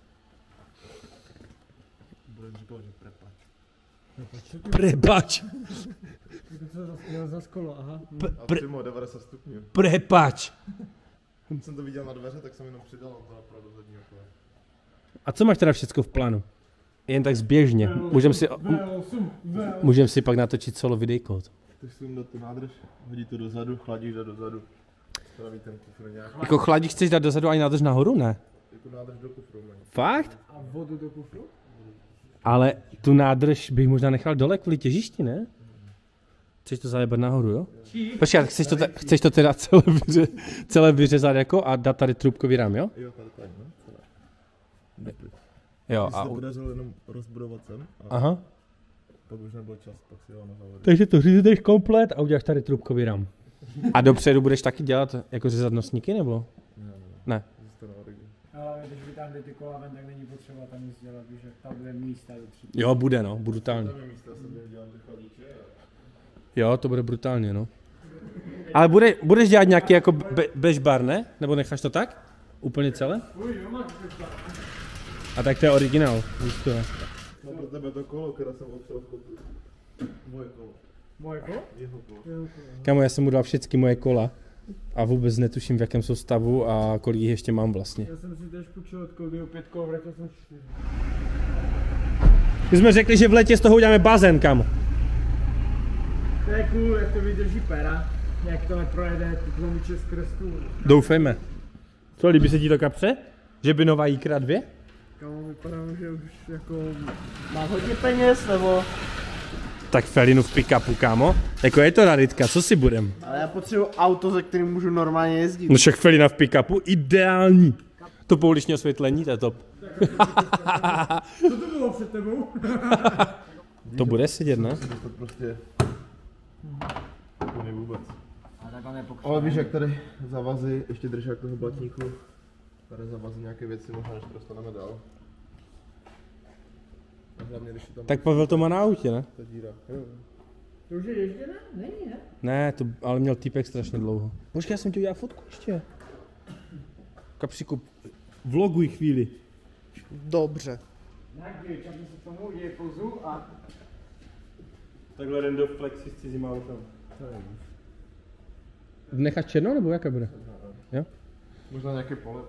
Bude říkat, že prepač. Prepač. Jo, za skolo, aha. A přímo 90 stupňů. Prepač. Jsem to viděl na dveře, tak jsem jenom přidal to napravdu zadního kola. A co máš teda všecko v plánu? Jen tak zběžně. Můžeme si pak natočit solo videjko. Chceš si dát tu nádrž, hodí to dozadu, chladíš to dozadu. Spraví ten kufr nějak. Jako chladík chceš dát dozadu ani nádrž nahoru, ne? Jako nádrž do kufru. Ne? Fakt? A vodu do kufru? Ale tu nádrž bych možná nechal dole kvůli těžišti, ne? Chceš to zajebat nahoru, jo? Počkej, chceš to teda celé vyřezat jako a dát tady trubkový rám, jo? Jo, tak, no. Jo, A podařilo jenom rozbudovat sem. Aha. Pak už nebyl čas, pak si ho nazávěr. Takže to řízeš komplet a uděláš tady trubkový rám. A dopředu budeš taky dělat jako řezat nosníky, nebo? Ne. Ale když vytáhli ty kola ven, tak není potřeba tam nic dělat, že tam bude místa do 3. Jo, bude no, brutálně. Jo, to bude brutálně, no. Ale budeš dělat nějaký jako bežbar, ne? Nebo necháš to tak? Úplně celé? A tak to je originál, víš to je. No pro tebe to kolo, které jsem opřel v kotu. Moje kolo. Moje kolo? Jeho kolo. Kámo, já jsem mu dal všechny moje kola a vůbec netuším, v jakém jsou stavu a kolik jich ještě mám vlastně. Já jsem si tež půjčil od Codyho 5 kol, vrátil jsem 4. My jsme řekli, že v létě z toho uděláme bazén, kámo. To je cool, jak to vydrží pera, jak to neprojede tu tlumiče skrz tu. Doufejme. Co, líbí se ti to kapře? Že by nová jíkra 2? Kámo, vypadá, že už jako... Má hodně peněz, nebo? Tak Felinu v pick-upu, kámo. Jako je to raritka, co si budem? Ale já potřebuji auto, ze kterým můžu normálně jezdit. No však Felina v pick-upu, ideální. To pouliční osvětlení, to je top. Co to bylo před tebou? To bude sedět, ne? To prostě... Úplně vůbec. A tak on je pokřevený. Ale víš, jak tady zavazy, ještě držák toho blatníku. Tady zavazy nějaké věci, možná než to dostaneme dál. A hlavně, když je tam Tak Pavel to má na autě, ne? ta díra. Jo. To už je ježděné? Není, ne? Ne, to, ale měl týpek strašně dlouho. Počkej, já jsem ti udělal fotku ještě. Kapříku, vloguj chvíli. Dobře. Tak, čapni se tomu, udělej pouzu a... Takhle random flexi s cizím autem. Necháš černou, nebo jaká bude? Jo? Možná nějaké pole.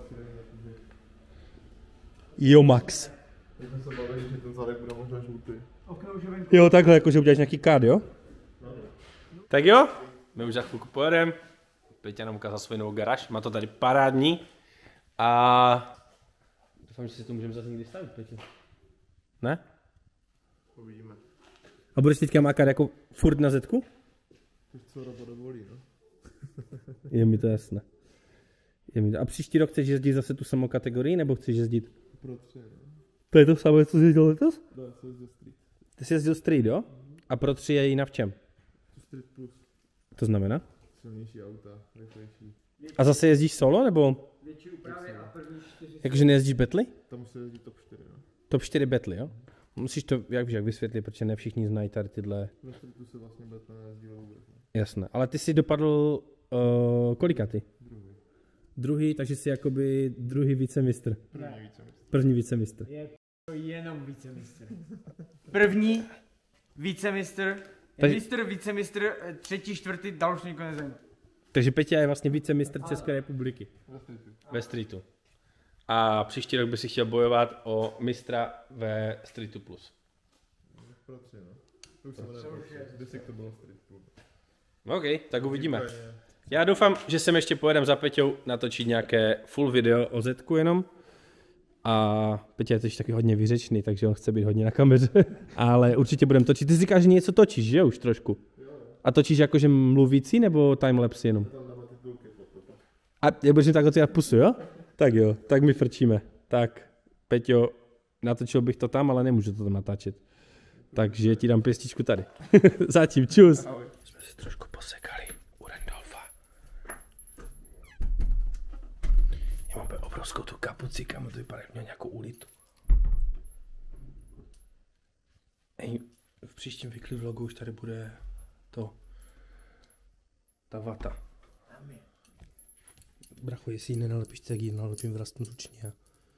Jo, Max. Teď jsme se bavili, že ten zadek bude možná žlutý. Okno už je venku. Jo, takhle, jakože uděláš nějaký kád, jo? Tak jo, my už za chvilku pojedeme. Peťa nám ukázal svou novou garáž, má to tady parádní. A doufám, že si to můžeme zase někdy stavit, Peťa. Ne? Uvidíme. A budeš teďka mákat jako furt na zetku? Už co robo dovolí, no. Je mi to jasné. A příští rok chceš jezdit zase tu samou kategorii, nebo chceš jezdit? Pro 3, no. To je to samé, co jsi jezdil letos? To je co ze street. Ty jsi jezdil street, jo? A pro 3 je jiná v čem? Street plus. To znamená? Silnější auta, rychlejší. A zase jezdíš solo, nebo? Větší úpravy a první 4. Jakože nejezdíš betly? Tam musí jezdit top 4, no. Top 4 betly, jo? Musíš to, jak vysvětlit, protože ne všichni znají tady tyhle. Na streetu se vlastně betle nejezdilo vůbec, no. Jasné. Ale ty jsi dopadl, kolika ty? Druhý, takže jsi jakoby druhý vicemistr. První více myslím. První vicemistr. Je to jenom vícemistr. První vícemistr, Takže- mistr, vícemistr, třetí, čtvrtý, dál už nikoho nezajímá. Takže Peťa je vlastně vicemistr České republiky. Ve streetu. Ve streetu. A příští rok by si chtěl bojovat o mistra ve streetu plus. Pro 3, no. To už se jmenuje pro 3. Kdysi to bylo street plus. OK, tak uvidíme. Já doufám, že sem ještě pojedem za Peťou natočit nějaké full video o Zetku jenom. A Peťa je totiž taky hodně vyřečný, takže on chce být hodně na kameře. Ale určitě budeme točit. Ty jsi říkáš, že něco točíš, že už trošku? A točíš jakože mluvící nebo timelapse jenom? A já budeš takhle dělat pusu, jo? Tak jo, tak my frčíme. Tak, Peťo, natočil bych to tam, ale nemůžu to tam natáčet. Takže ti dám pěstičku tady. Zatím, čus. Jsme si trošku posekali u Randolfa. Já mám obrovskou tu kapuci, kam to vypadá, jak měl nějakou ulitu. Ej, v příštím weekly vlogu už tady bude to. Ta vata. Bracho, jestli ji nenalepíš, tak ji nalepím vrastnu ručně.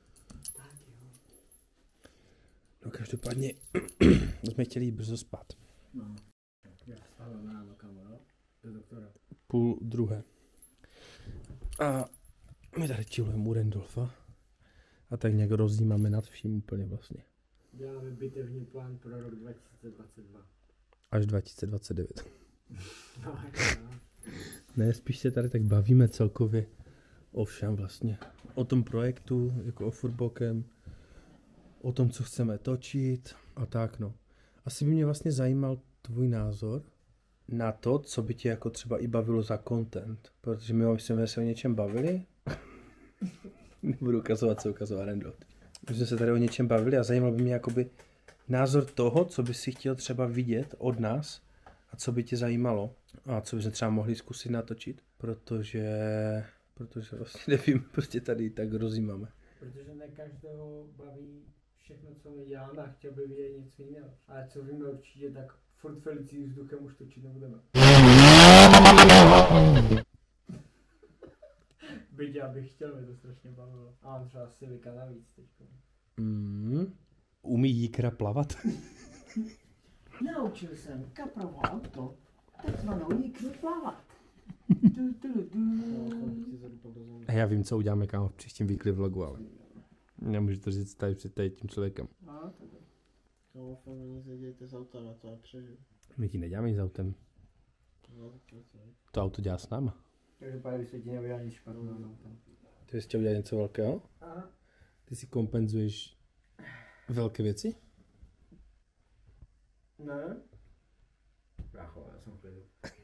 No každopádně jsme chtěli jít brzo spát. No, já spávám ráno, kamo, do doktora. 1:30. A my tady chillujeme u Randolfa. A tak nějak rozdímáme nad vším úplně vlastně. Děláme bitevní plán pro rok 2022. Až 2029. No, Ne, spíš se tady tak bavíme celkově o všem vlastně. O tom projektu, jako o Furbokem, o tom, co chceme točit a tak no. Asi by mě vlastně zajímal tvůj názor na to, co by tě jako třeba i bavilo za content. Protože my jsme se o něčem bavili. Nebudu ukazovat, co ukazoval Randall. My jsme se tady o něčem bavili a zajímal by mě jakoby názor toho, co bys si chtěl třeba vidět od nás a co by tě zajímalo a co bychom třeba mohli zkusit natočit, protože vlastně nevím, prostě tady tak rozjímáme. Protože ne každého baví všechno, co my děláme a chtěl by vidět něco jiného. Ale co víme určitě, tak furt Felicii vzduchem už točit nebudeme. Byť já bych chtěl, mě to strašně bavilo. A on třeba si vyká navíc teďko. Umí jíkra plavat? Naučil jsem kaprovo auto, takzvanou jíkru plavat. A já vím, co uděláme kámo v příštím weekly vlogu, ale nemůžu to říct tady před tady tím člověkem. Kámo, fakt nic nedějte z auta, na to nepřežiju. My ti neděláme nic s autem. To auto dělá s náma. Takže pane vysvětí neudělá nic špatného. Ty jsi chtěl udělat něco velkého? Aha. Ty si kompenzuješ velké věci? Ne? Brácho, já jsem v klidu.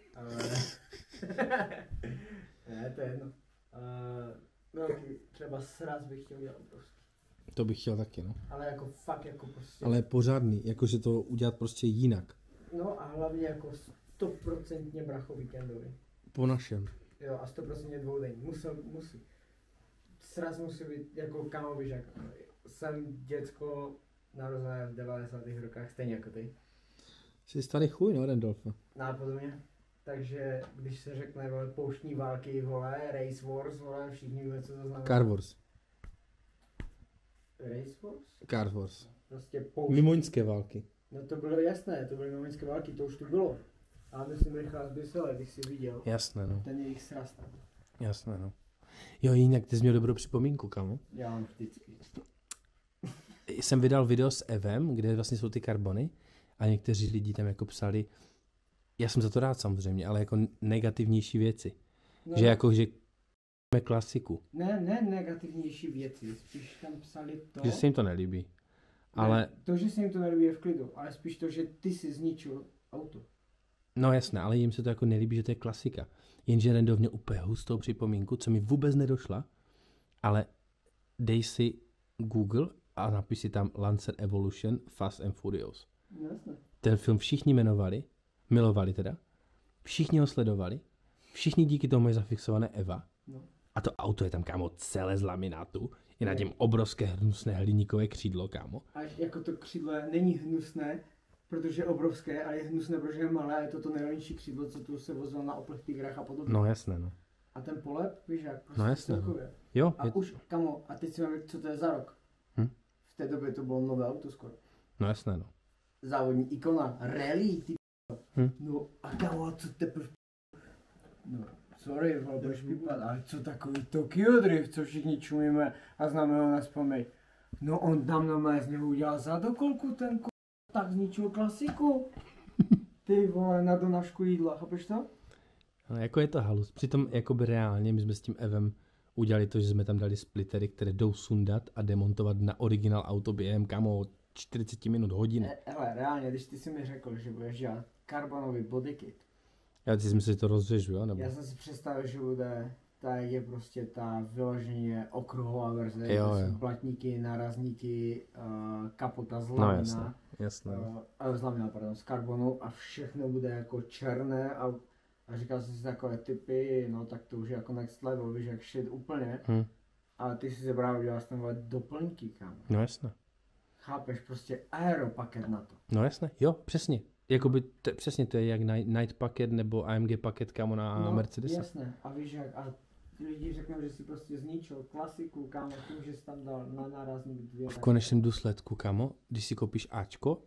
Ne, to je jedno. Velký, třeba sraz bych chtěl udělat prostě. To bych chtěl taky, no. Ale jako fakt jako prostě. Ale pořádný, jakože to udělat prostě jinak. No a hlavně jako 100% bracho víkendový. Po našem. Jo a 100% dvoudenní. Musí. Sraz musí být jako kámo, víš jak. Jsem děcko narozené v 90. rokách, stejně jako ty. Jsi starý chuj, no, Randolph. Nápodobně. Takže když se řekne vole, pouštní války, vole, Race Wars, vole, všichni víme, co to znamená. Car Wars. Race Wars? Car Wars. Prostě pouštní. Mimoňské války. No to bylo jasné, to byly mimoňské války, to už tu bylo. A myslím Richard Bissele, když jsi viděl. Jasné, no. Ten jejich sraz tam. Jasné, no. Jo, jinak ty jsi měl dobrou připomínku, kamo. Já mám vždycky. Jsem vydal video s Evem, kde vlastně jsou ty karbony a někteří lidi tam jako psali, já jsem za to rád samozřejmě, ale jako negativnější věci. No, Že jako, že klasiku. ne negativnější věci, spíš tam psali to. Že se jim to nelíbí. Ale, Ne, to, že se jim to nelíbí je v klidu, ale spíš to, že ty si zničil auto. no jasné, ale jim se to jako nelíbí, že to je klasika. Jenže Randolph měl úplně hustou připomínku, co mi vůbec nedošla, ale dej si Google a napiš si tam Lancer Evolution Fast and Furious. No, jasné. Ten film všichni milovali teda, všichni ho sledovali, všichni díky tomu mají zafixované Eva. No. A to auto je tam, kámo, celé z laminátu, je na těm obrovské hnusné hliníkové křídlo, kámo. A jako to křídlo není hnusné, protože je obrovské, ale je hnusné, protože je malé a je to to nejlevnější křídlo, co tu se vozilo na Opel Tigrách a podobně. No jasné, no. A ten polep, víš jak, prostě No jasné, celkově. Jo, A už, kamo, a teď si mám, co to je za rok. V té době to bylo nové auto skoro. no jasné, no. Závodní ikona, rally, ty No a kamo, co teprve no, sorry, vole, budeš pípat, ale co takový Tokyo Drift, co všichni čumíme a známe ho na vzpomeň. No on tam na mě z něho udělal zadokolku, ten tak zničil klasiku. Ty vole, na donášku jídla, chápeš to? No, jako je to halus. Přitom jakoby reálně my jsme s tím Evem udělali to, že jsme tam dali splittery, které jdou sundat a demontovat na originál auto během, kámo, 40 minut, hodiny. Hele, reálně, když ty si mi řekl, že budeš dělat karbonový bodykit. Já si myslím, že to rozřežu, jo? Nebo? Já jsem si představil, že bude, ta je prostě ta vyloženě okruhová verze, Jo, kde jo. jsou platníky, nárazníky, kapota z No lamina, jasné. z lamina, pardon, z karbonu a všechno bude jako černé a říkal jsem si takové typy, no tak to už je jako next level, víš, jak shit úplně. A ty si se právě udělal tam doplňky, kámo. No jasné. Chápeš, prostě aeropaket na to. No jasné, jo, přesně. Jakoby přesně to je jak Night Packet nebo AMG Packet, kámo, na Mercedes. Jasné, a víš jak, a lidi řeknou, že si prostě zničil klasiku, kámo, tím, že jsi tam dal na nárazník dvě. V konečném důsledku, kámo, když si koupíš Ačko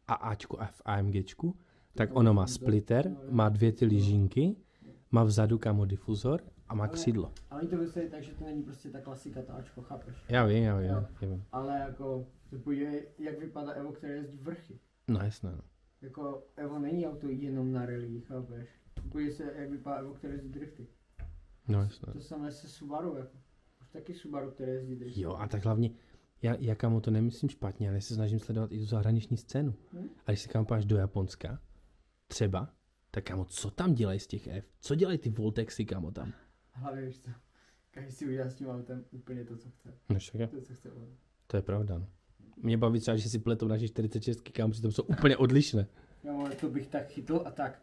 a v AMGčku, tak ono má splitter, má dvě ty lyžínky, má vzadu, kámo, difuzor a má křídlo. Ale oni to myslí tak, že to není prostě ta klasika, to Ačko, chápeš? Já vím. Ale jako, to podívej, jak vypadá Evo, které jezdí vrchy. No jasné, no. Jako, Evo není auto jenom na rally, chápeš? Podívej se, jak vypadá Evo, které jezdí drifty. No jasné. To samé se Subaru, jako. Už taky Subaru, které jezdí drifty. Jo, a tak hlavně, já kámo to nemyslím špatně, ale se snažím sledovat i tu zahraniční scénu. A když se kámo páš do Japonska, třeba, Tak kámo, co tam dělají z těch F? Co dělají ty Voltexy, kámo, tam? Hlavně víš co, každý si udělá s tím autem úplně to, co chce. No však je. To, co chce on. To je pravda, no. Mě baví třeba, že si pletou naše 46, kámo, přitom jsou úplně odlišné. Jo, ale to bych tak chytl a tak.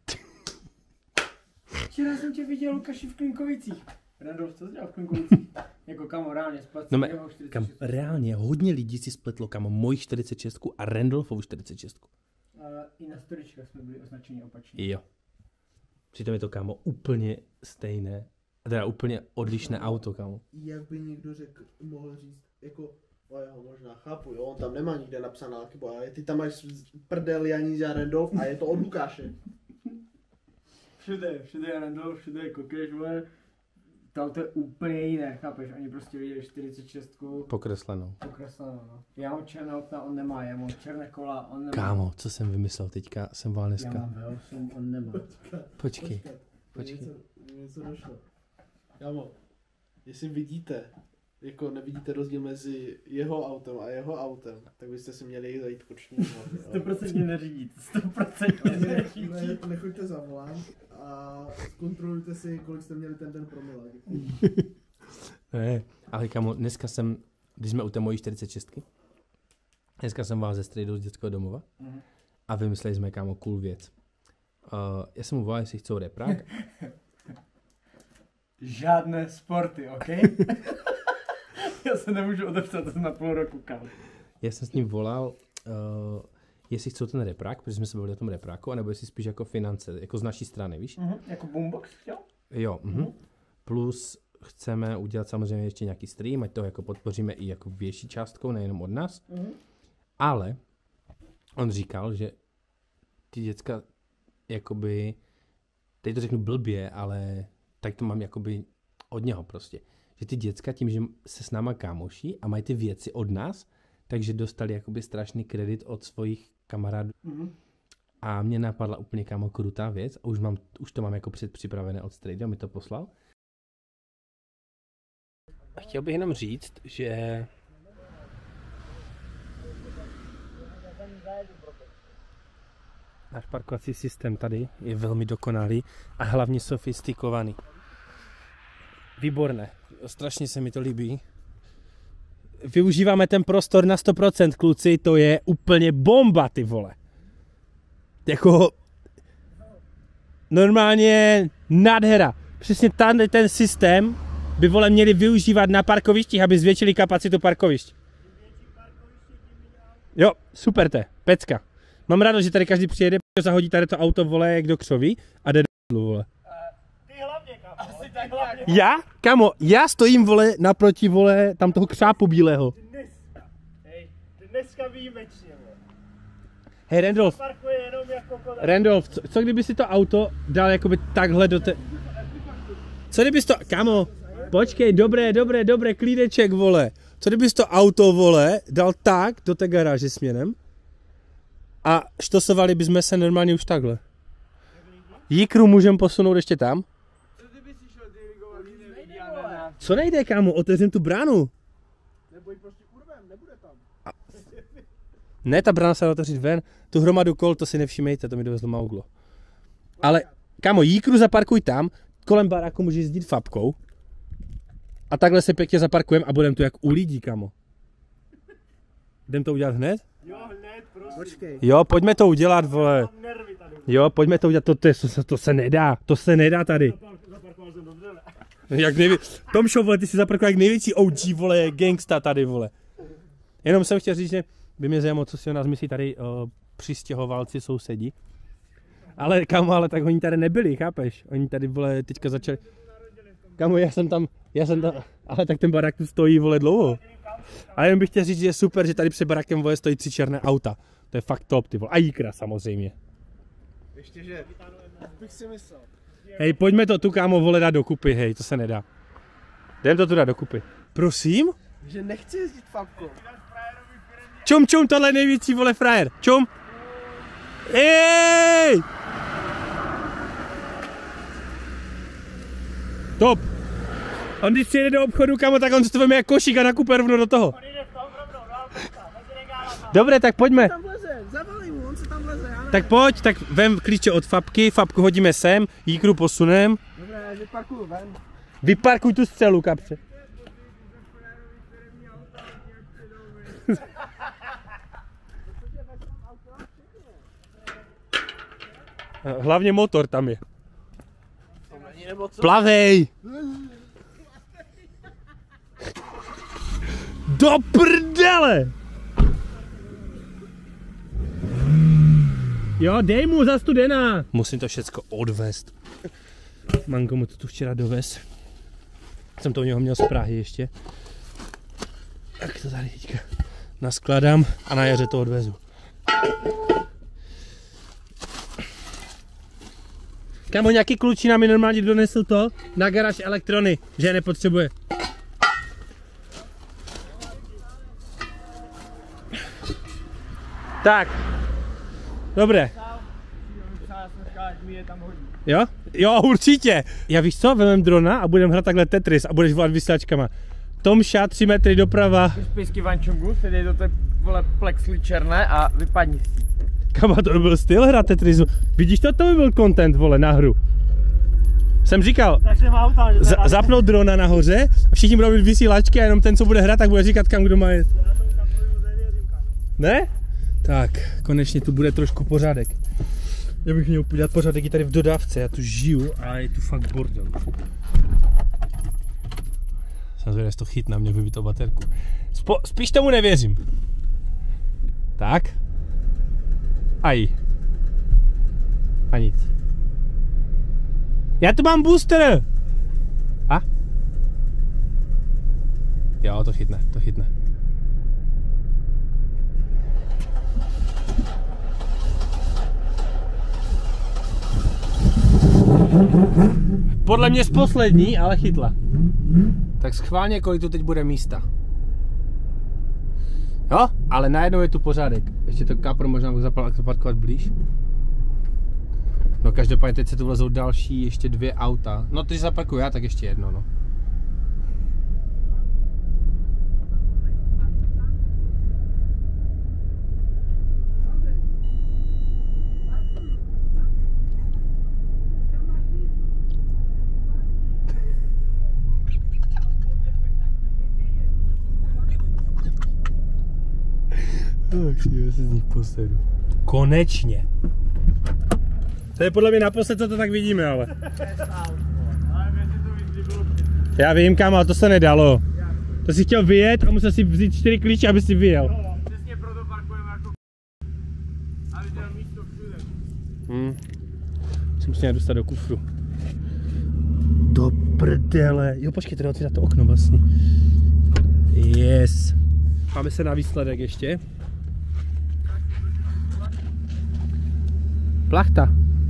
Včera jsem tě viděl, Lukáši, v Klinkovicích. Randolf, co jsi dělal v Klinkovicích? Jako kamo, reálně, spletl No jeho 46. kam, reálně, hodně lidí si spletlo, kámo, moji 46 a Randolfovu 46. I na storičkách jsme byli označeni opačně. Jo. Přitom je to, kámo, úplně stejné. Teda úplně odlišné auto, kámo. Jak by někdo mohl říct, jako, o já ho možná chápu, jo, on tam nemá nikde napsaná chyba, ale ty tam máš prdel Janíz a Randolf a je to od Lukáše. Všude je Randolf, všude je Kokeš, vole. To auto je úplně jiné, chápeš? Oni prostě viděli 46 Pokreslenou. no. Já mám černé okna, on nemá, já mám černé kola, on nemá. Kámo, co jsem vymyslel teďka, jsem volal Já dneska. mám V8, on nemá. Počkej. Něco došlo. Kámo, jestli vidíte, jako nevidíte rozdíl mezi jeho autem a jeho autem, tak byste si měli zajít kočním. 100% neřídíte, 100% neřídíte. Nechoďte za volant a zkontrolujte si, kolik jste měli ten den promile. Ne, ale kámo, dneska jsem, když jsme u té mojí 46, dneska jsem vás ze strejdou z dětského domova a vymysleli jsme, kámo, cool věc. Já jsem mu volal, jestli chcou reprák. Žádné sporty, ok? Já se nemůžu odepsat na půl roku, kámo. Já jsem s ním volal, jestli chcou ten reprák, protože jsme se bavili o tom repráku, anebo jestli spíš jako finance, jako z naší strany, víš? Jako boombox chtěl? Jo, plus chceme udělat samozřejmě ještě nějaký stream, ať to jako podpoříme i jako větší částkou, nejenom od nás. Ale on říkal, že ty děcka, jakoby, teď to řeknu blbě, ale tak to mám jakoby od něho prostě. Že ty děcka tím, že se s náma kámoší a mají ty věci od nás, takže dostali jakoby strašný kredit od svých kamarádů. A mě napadla úplně, kámo, krutá věc a už to mám jako předpřipravené od Strejda, mi to poslal. A chtěl bych jenom říct, že náš parkovací systém tady je velmi dokonalý a hlavně sofistikovaný. Výborné, strašně se mi to líbí. Využíváme ten prostor na 100%, kluci, to je úplně bomba, ty vole. Jako normálně nádhera. Přesně ten systém by vole měli využívat na parkovištích, aby zvětšili kapacitu parkovišť. Jo, super to je, pecka. Mám radost, že tady každý přijede, zahodí tady to auto, vole, jak do křoví a jde do vole. Ty hlavně, kámo. Asi tak hlavně. Já? Kamo, já stojím, vole, naproti, vole, tam toho křápu bílého. Dneska výjimečně, vole. Hej, Randolf, Parkuje jenom jako kolem. Randolf, co kdyby si to auto dal jakoby takhle do té... Co kdyby si to... Kamo, počkej, dobré, klídeček, vole. Co kdyby si to auto, vole, dal tak do té garáže směrem a štosovali bychom se normálně už takhle. Jíkru můžeme posunout ještě tam. Co nejde, kámo, otevřem tu bránu. Neboj prostě kurvem, nebude tam. Ne, ta brána se dá otevřít ven. Tu hromadu kol, to si nevšímejte, to mi dovezlo mauglo. Ale, kámo, jíkru zaparkuj tam, kolem baráku můžeš jezdit fabkou. A takhle se pěkně zaparkujeme a budeme tu jak u lidí, kámo. Jdem to udělat hned? Jo, hned, prosím. Počkej. Jo, pojďme to udělat, vole. Mám nervy tady. Jo, pojďme to udělat, to se nedá, to se nedá tady. Zaparkoval jsem dobře, ne? Jak Tomšo, vole, ty si zaparkoval jak největší OG, vole, gangsta tady, vole. Jenom jsem chtěl říct, že by mě zajímalo, co si o nás myslí tady přistěhovalci, sousedí. Ale kámo, ale tak oni tady nebyli, chápeš? Oni tady, vole, teďka začali. Kámo, já jsem tam, ale tak ten barák tu stojí, vole, dlouho. Ale jen bych chtěl říct, že je super, že tady před barákem, vole, stojí 3 černé auta. To je fakt top, ty vole. A jíkra samozřejmě. Ještě že, bych si myslel. Hej, pojďme to tu, kámo, vole, dát dokupy, hej, to se nedá. Jdem to tu dát dokupy. Prosím? Že nechci jezdit fabkou. Čum, tohle je největší, vole, frajer. Čum. Ej! Top. On když přijede do obchodu, kámo, tak on se to veme jak košík a nakupe rovnou do toho. On jde v tom rovnou, no, mezi regála. Dobré, tak pojďme. Tam vleze, zavalí mu, on se tam Tak pojď, tak vem klíče od Fabky, Fabku hodíme sem, Jíkru posunem. Dobré, vyparkuju ven. Vyparkuj tu střelu, kapře. Hlavně motor tam je. Plavej! Do prdele! Jo, dej mu za studená. Musím to všecko odvést. Manko mu to tu včera dovez. Jsem to u něho měl z Prahy ještě. Tak to tady teďka naskladám a na jaře to odvezu. Kámo, nějaký klučina mi normálně donesl to na garáž elektrony, že je nepotřebuje. Tak. Dobré. Jo? Jo, určitě. Já víš co, vezmem drona a budeme hrát takhle Tetris a budeš volat vysílačkama. Tomša 3 metry doprava. Písky Vančungu, se dej do té vole plexly černé a vypadni. Kama, to by byl styl hrát Tetrisu. Vidíš to by byl content, vole, na hru. Jsem říkal, zapnout drona nahoře a všichni budou mít vysílačky a jenom ten, co bude hrát, tak bude říkat, kam kdo má jet. Ne? Tak, konečně tu bude trošku pořádek. Já bych měl udělat pořádek i tady v dodávce, já tu žiju a je tu fakt bordel. Samozřejmě, že to chytná, mě vybít to baterku. Spíš tomu nevěřím. Tak. Aj. A nic. Já tu mám booster! A? Jo, to chytne, to chytne. Podle mě z poslední, ale chytla. Tak schválně, kolik tu teď bude místa. Jo, ale najednou je tu pořádek. Ještě to kapro možná budu zaparkovat blíž. No každopádně teď se tu vlezou další, ještě 2 auta. No teď zaparkuju já, tak ještě jedno, no. Tak si se z nich posedu. Konečně. To je podle mě naposled, co to tak vidíme, ale. Já vím, kam, ale to se nedalo. To si chtěl vyjet a musel si vzít 4 klíče, aby si vyjel. Přesně proto parkujeme jako aby měl místo všude. Se musím dostat do kufru. Do prdele. Jo, počkej, teda otvírat to okno vlastně. Yes. Máme se na výsledek ještě. Plachta.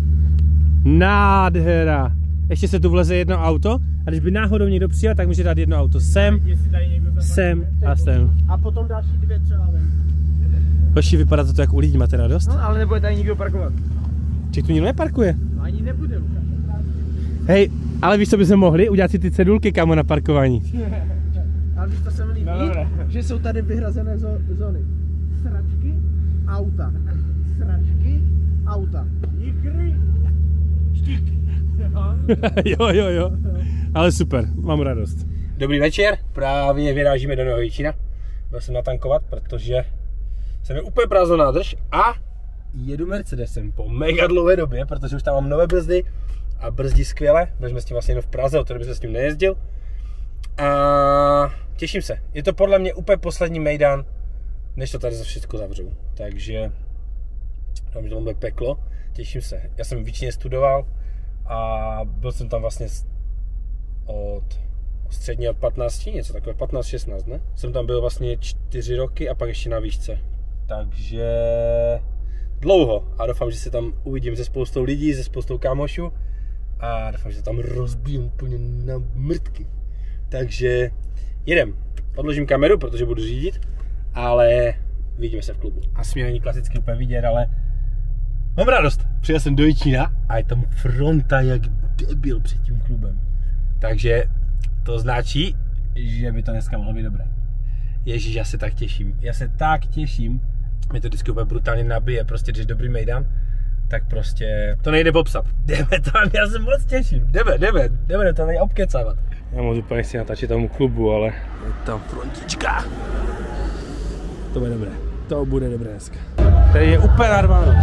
Nádhera. Ještě se tu vleze jedno auto a když by náhodou někdo přijel, tak může dát jedno auto sem, sem a sem. A potom další 2 třeba ven. Hoši, vypadá to jako u lidí, máte radost? No, ale nebude tady nikdo parkovat. Či tu nikdo neparkuje? No, ani nebude, Lukáš. Hej, ale víš, co bychom mohli? Udělat si ty cedulky, kámo, na parkování. Ale víš, to se mi líbí, že jsou tady vyhrazené zóny. Sračky, auta. Sračky, auta. Jikry, štík. Jo. Ale super, mám radost. Dobrý večer, právě vyrážíme do Nového Jičína. Byl jsem natankovat, protože jsem je úplně prázdnou nádrž a jedu Mercedesem po mega dlouhé době, protože už tam mám nové brzdy a brzdí skvěle. Byli jsme s tím vlastně jenom v Praze, od té doby jsem s tím nejezdil. A těším se. Je to podle mě úplně poslední mejdan, než to tady za všechno zavřou. Takže to bude peklo. Těším se. Já jsem v Jičíně studoval a byl jsem tam vlastně od střední od 15, něco takové, 15-16, ne? Jsem tam byl vlastně 4 roky a pak ještě na výšce. Takže dlouho a doufám, že se tam uvidím se spoustou lidí, se spoustou kámošů a doufám, že se tam rozbijím úplně na mrtky. Takže jedem. Odložím kameru, protože budu řídit, ale vidíme se v klubu. Asi mě není klasicky úplně vidět, ale mám radost. Přijel jsem do Jičína a je tam fronta jak debil před tím klubem. Takže to značí, že by to dneska mohlo být dobré. Ježíš, já se tak těším. Já se tak těším. mě to vždycky úplně brutálně nabije, prostě když je dobrý mejdan, tak prostě to nejde popsat. Jdeme tam, já se moc těším, jdeme to tady obkecávat. Já moc úplně nechci natáčet tomu klubu, ale je tam frontička. To bude dobré, to bude dobré dneska. Tady je úplně narváno.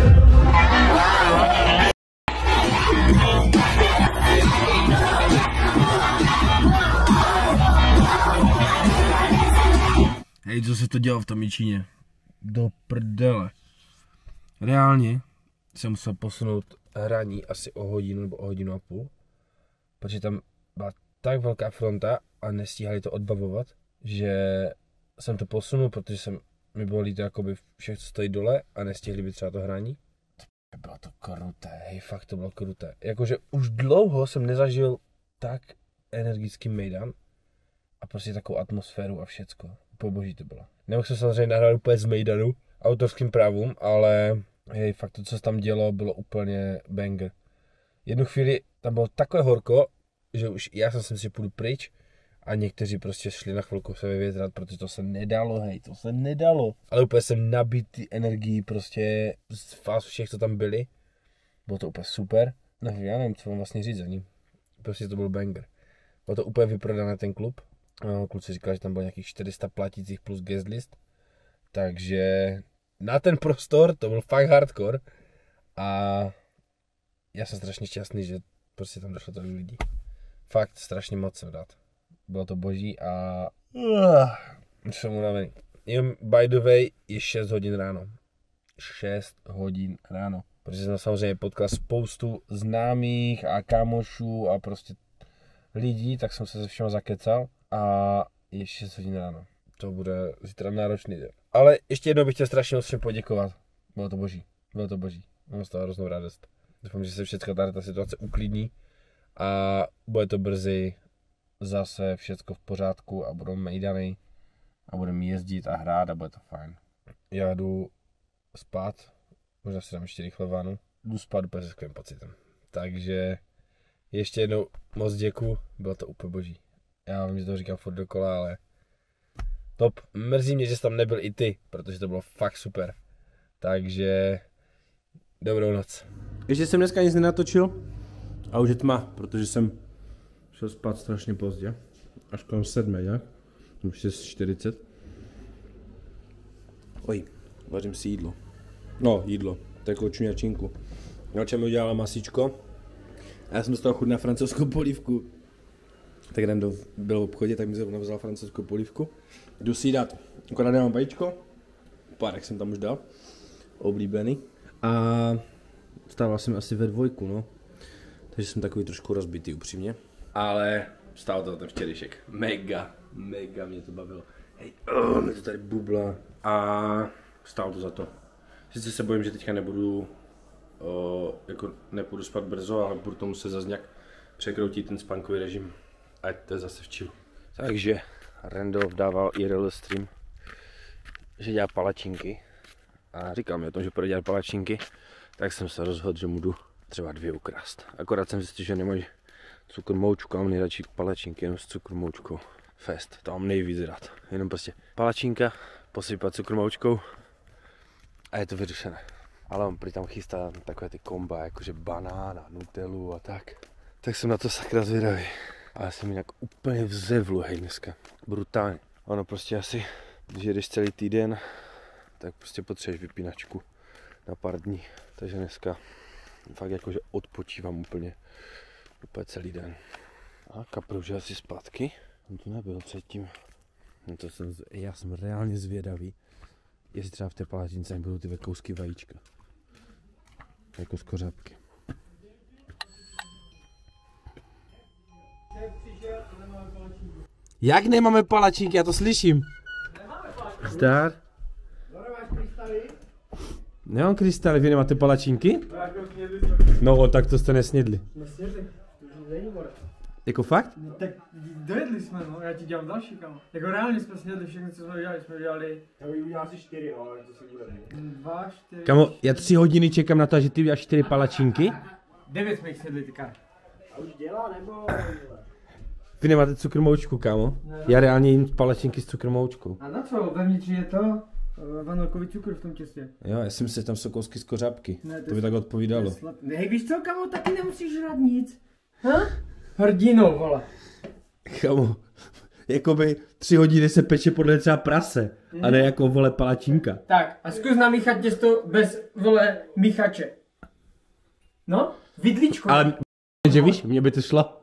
Hej, co se to dělo v tom Jičíně? Do prdele. Reálně jsem musel posunout hraní asi o hodinu nebo o hodinu a půl, protože tam byla tak velká fronta a nestíhali to odbavovat, že jsem to posunul, protože mi bylo líto jakoby všech, co stojí dole a nestihli by třeba to hraní. Bylo to kruté, hej, fakt to bylo kruté. Jakože už dlouho jsem nezažil tak energický mejdan a prostě takovou atmosféru a všecko. Úplně boží to bylo. Nemohl jsem samozřejmě nahrát úplně z mejdanu autorským právům, ale hej, fakt to, co se tam dělo, bylo úplně banger. Jednu chvíli tam bylo takové horko, že už já jsem si půjdu pryč a někteří prostě šli na chvilku se vyvětrat, protože to se nedalo, hej, to se nedalo. Ale úplně jsem nabitý energií prostě z vás všech, co tam byli. Bylo to úplně super. No, já nevím, co mám vlastně říct za ním. Prostě to byl banger. Bylo to úplně vyprodané ten klub. Kluci říkali, že tam bylo nějakých 400 platících plus guest list. Takže na ten prostor to byl fakt hardcore. A já jsem strašně šťastný, že prostě tam došlo tolik lidí. Fakt strašně moc jsem rád. Bylo to boží a jsem unavený. By the way, je 6 hodin ráno. 6 hodin ráno. Protože jsem samozřejmě potkal spoustu známých a kámošů a prostě lidí, tak jsem se se všem zakecal a je 6 hodin ráno. To bude zítra náročný den. Ale ještě jednou bych chtěl strašně moc všem poděkovat. Bylo to boží. Bylo to boží. Mám z toho hroznou radost. Doufám, že se všechna ta situace uklidní a bude to brzy zase všecko v pořádku a budou mejdany a budeme jezdit a hrát a bude to fajn. Já jdu spát, možná si dám ještě rychle vánu, jdu spát úplně se skvělým pocitem. Takže ještě jednou moc děkuju, bylo to úplně boží. Já vím, že to říkám furt dokola, ale top. Mrzí mě, že jsi tam nebyl i ty, protože to bylo fakt super. Takže dobrou noc. Ještě jsem dneska nic nenatočil a už je tma, protože jsem šel spát strašně pozdě. Až kolem 7, jak? 6:40. Oj, vařím si jídlo. No, jídlo. Takovou čuňačinku. Noče mi udělala masíčko. A já jsem dostal chuť na francouzskou polívku. Tak Rando byl v obchodě, tak mi zrovna vzal francouzskou polívku. Jdu si jí dát. Akorát nemám vajíčko. Párek jsem tam už dal. Oblíbený. A vstával jsem asi ve 2, no. Takže jsem takový trošku rozbitý upřímně. Ale stál to ten včerejšek. Mega mě to bavilo. Hej, mě to tady bubla. A stál to za to. Sice se bojím, že teďka nebudu, nepůjdu spát brzo, ale budu to muset zase nějak překroutit ten spánkový režim. Ať to je zase v chillu. Takže Rando dával IRL stream, že dělá palačinky. A říkal mi o tom, že bude dělat palačinky. Tak jsem se rozhodl, že mu jdu třeba 2 ukrást. Akorát jsem zjistil, že nemají cukr moučku a mám nejradši palačinky jenom s cukr moučkou. Fest, to mám nejvíc rád. Jenom prostě palačinka, posypat cukr moučkou a je to vyřešené. Ale on prý tam chystá takové ty komba, jakože banán a nutellu a tak. Tak jsem na to sakra zvědavý. Ale jsem jinak úplně v zevlu, hej, dneska. Brutálně. Ono prostě asi, když jedeš celý týden, tak prostě potřebuješ vypínačku na pár dní. Takže dneska fakt jakože odpočívám úplně celý den. A Kapr už je asi zpátky. On tu nebyl předtím. No to já jsem reálně zvědavý, jestli třeba v té palačince budou ty kousky vajíčka. Jako z kořátky. Jak nemáme palačinky? Já to slyším. Zdar. Nemám krystaly, vy nemáte palačinky? No, tak to jste nesnědli. Nesnědli, to není more. Jako fakt? No, tak dojedli jsme, no, já ti dělám další, kamo. Jako reálně jsme snědli všechno, co jsme dělali. Já bych udělal asi 4, ale to se bude. 2, 4... Kamo, já 3 hodiny čekám na to, že ty uděláš 4 palačinky. 9 jsme jich snědli, ty kar. A už dělá, nebo... Vy nemáte cukrmoučku, kámo? Ne. Já reálně jím palačinky s cukrmoučkou. A na co? Vevnitř je to vanilkový cukr v tom těstě. Jo, já si myslím, že tam jsou kousky z kořápky. Ne, To by tak odpovídalo. Hej, víš co, kamo, taky nemusíš žrát nic. Ha? Hrdino, vole. Kamo, jakoby 3 hodiny se peče podle třeba prase, a ne jako, vole, palačinka. Tak, a zkus namíchat těsto bez, vole, míchače. No, vidličko. Ale, že víš, mě by to šlo.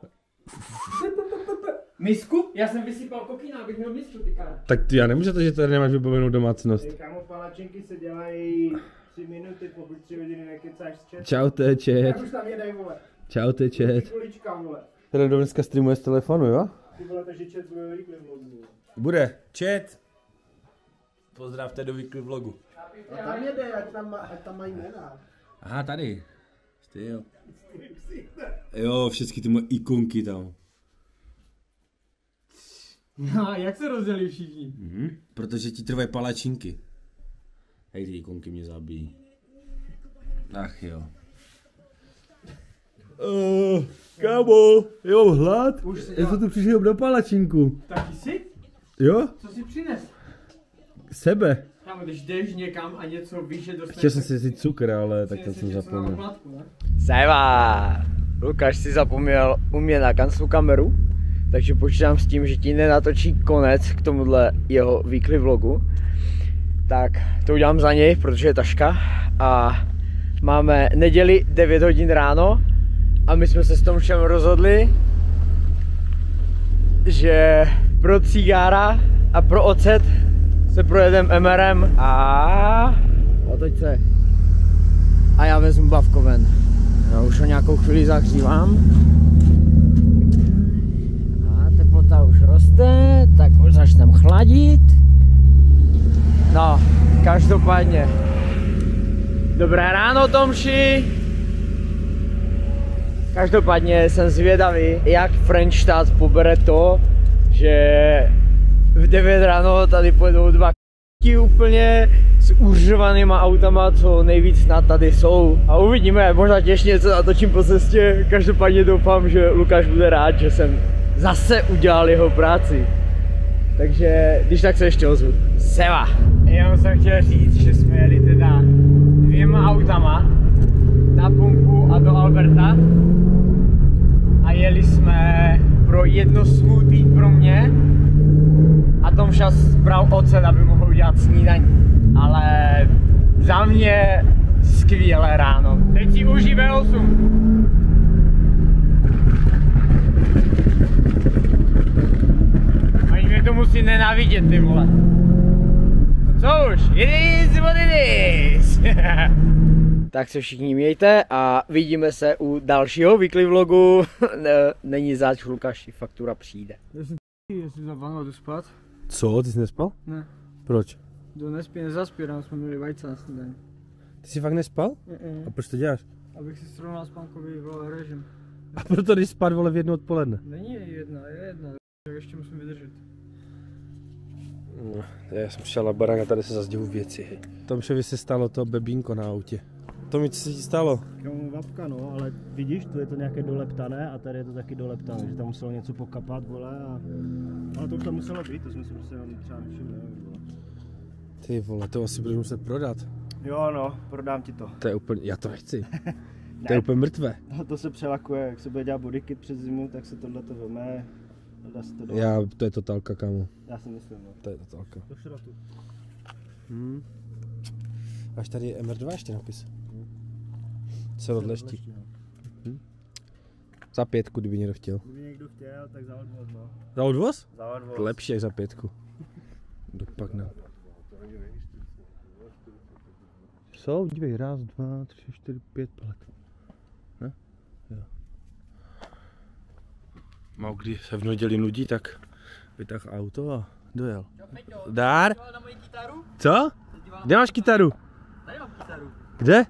Misku? Já jsem vysypal kokýna, abych měl misku, ty kára. Tak ty, já nemůžu to, že tady nemáš vybavenou domácnost. Kámo, palačinky se dělají 3 minuty, pokud 3 hodiny nekecáš s čet. Čau, čet. Jak už tam jedej, vole. Čau, čet. Kulička, vole. Ten kdo dneska streamuje z telefonu, jo? Ty vole, takže čet bude weekly vlogu. Bude. Čet. Pozdravte do weekly vlogu. A tam jede, ať tam mají jména. Aha, tady. Ty jo. Jo, všechny ty moje ikonky tam. No a jak se rozdělí všichni? Protože ti trvají palačinky. Hej, ty ikonky mě zabijí. Ach jo. Kámo, jo, hlad. Já jsem tu přišel do palačinku. Taky si? Jo? Co si přines? Sebe. Kámo, když jdeš někam a něco víš, že dostaneš... Chtěl jsem si vzít cukr, ale tak to jsem zapomněl. Seva! Lukáš si zapomněl u mě na kanclu kameru, takže počítám s tím, že ti nenatočí konec k tomuhle jeho weekly vlogu. Tak to udělám za něj, protože je taška a máme neděli 9 hodin ráno a my jsme se s tom všem rozhodli, že pro cigára a pro ocet se projedem MRem a otoč se. A já vezmu bavko ven. Já už ho nějakou chvíli zahřívám. A teplota už roste, tak už začneme chladit. No, každopádně. Dobré ráno, Tomši. Každopádně jsem zvědavý, jak Frenštát pobere to, že v 9 ráno tady pojedou 2 úplně s uřvanýma autama, co nejvíc snad tady jsou. A uvidíme, možná těžně něco natočím po cestě. Každopádně doufám, že Lukáš bude rád, že jsem zase udělal jeho práci. Takže když tak se ještě ozvu. Seva! Jenom jsem chtěl říct, že jsme jeli teda 2 autama na pumpu a do Alberta. A jeli jsme pro jedno smoothie pro mě. A Tomša bral ocet, aby mohl udělat snídaní. Ale za mě skvělé ráno. Teď si užij V8. Ani mě to musí nenávidět, ty vole. Co už? It is what it is. Tak se všichni mějte a vidíme se u dalšího weekly vlogu. Není zač, Lukáši, faktura přijde. Jestli zapomněl jdu spát? Co? Ty jsi nespal? Ne. Proč? Jdu nespí, nezaspí, ráno jsme měli vajce na snídaní. Ty jsi fakt nespal? A proč to děláš? Abych si srovnal spánkový režim. A proto jdeš spát, vole, v 1 odpoledne? Není jedna, je jedna. Tak ještě musím vydržet. No, já jsem přišel na barák a tady se zase dělou věci. Tomšovi se stalo to bebínko na autě. Tomi, co se ti stalo? Kámo, vapka, no, ale vidíš, tu je to nějaké doleptané a tady je to taky doleptané, že tam muselo něco pokapat, vole, ale to už tam muselo být, to jsme si prostě jenom třeba nevšimli, vole. Ty vole, to asi budeš muset prodat. Jo, no, prodám ti to. To je úplně, já to nechci. To je úplně mrtvé. No, to se přelakuje, jak se bude dělat bodykit přes zimu, tak se tohle to veme a dá se to do... To je totálka, kámo. Já si myslím, no. To je totálka. Do šrotu. Až tady je MR2 ještě napis. Celodleští. Za 5, kdyby někdo chtěl. Kdyby někdo chtěl, tak za odvoz, no. Za odvoz? Za odvoz. Lepší jak za 5. Dopak ne. Jsou, dívej, 1, 2, 3, 4, 5 palet. Ne? Jo. Mowgli se v neděli nudí, tak vytáhl auto a dojel. Dár? Co? Kde máš kytaru? Tady mám kytaru. Kde?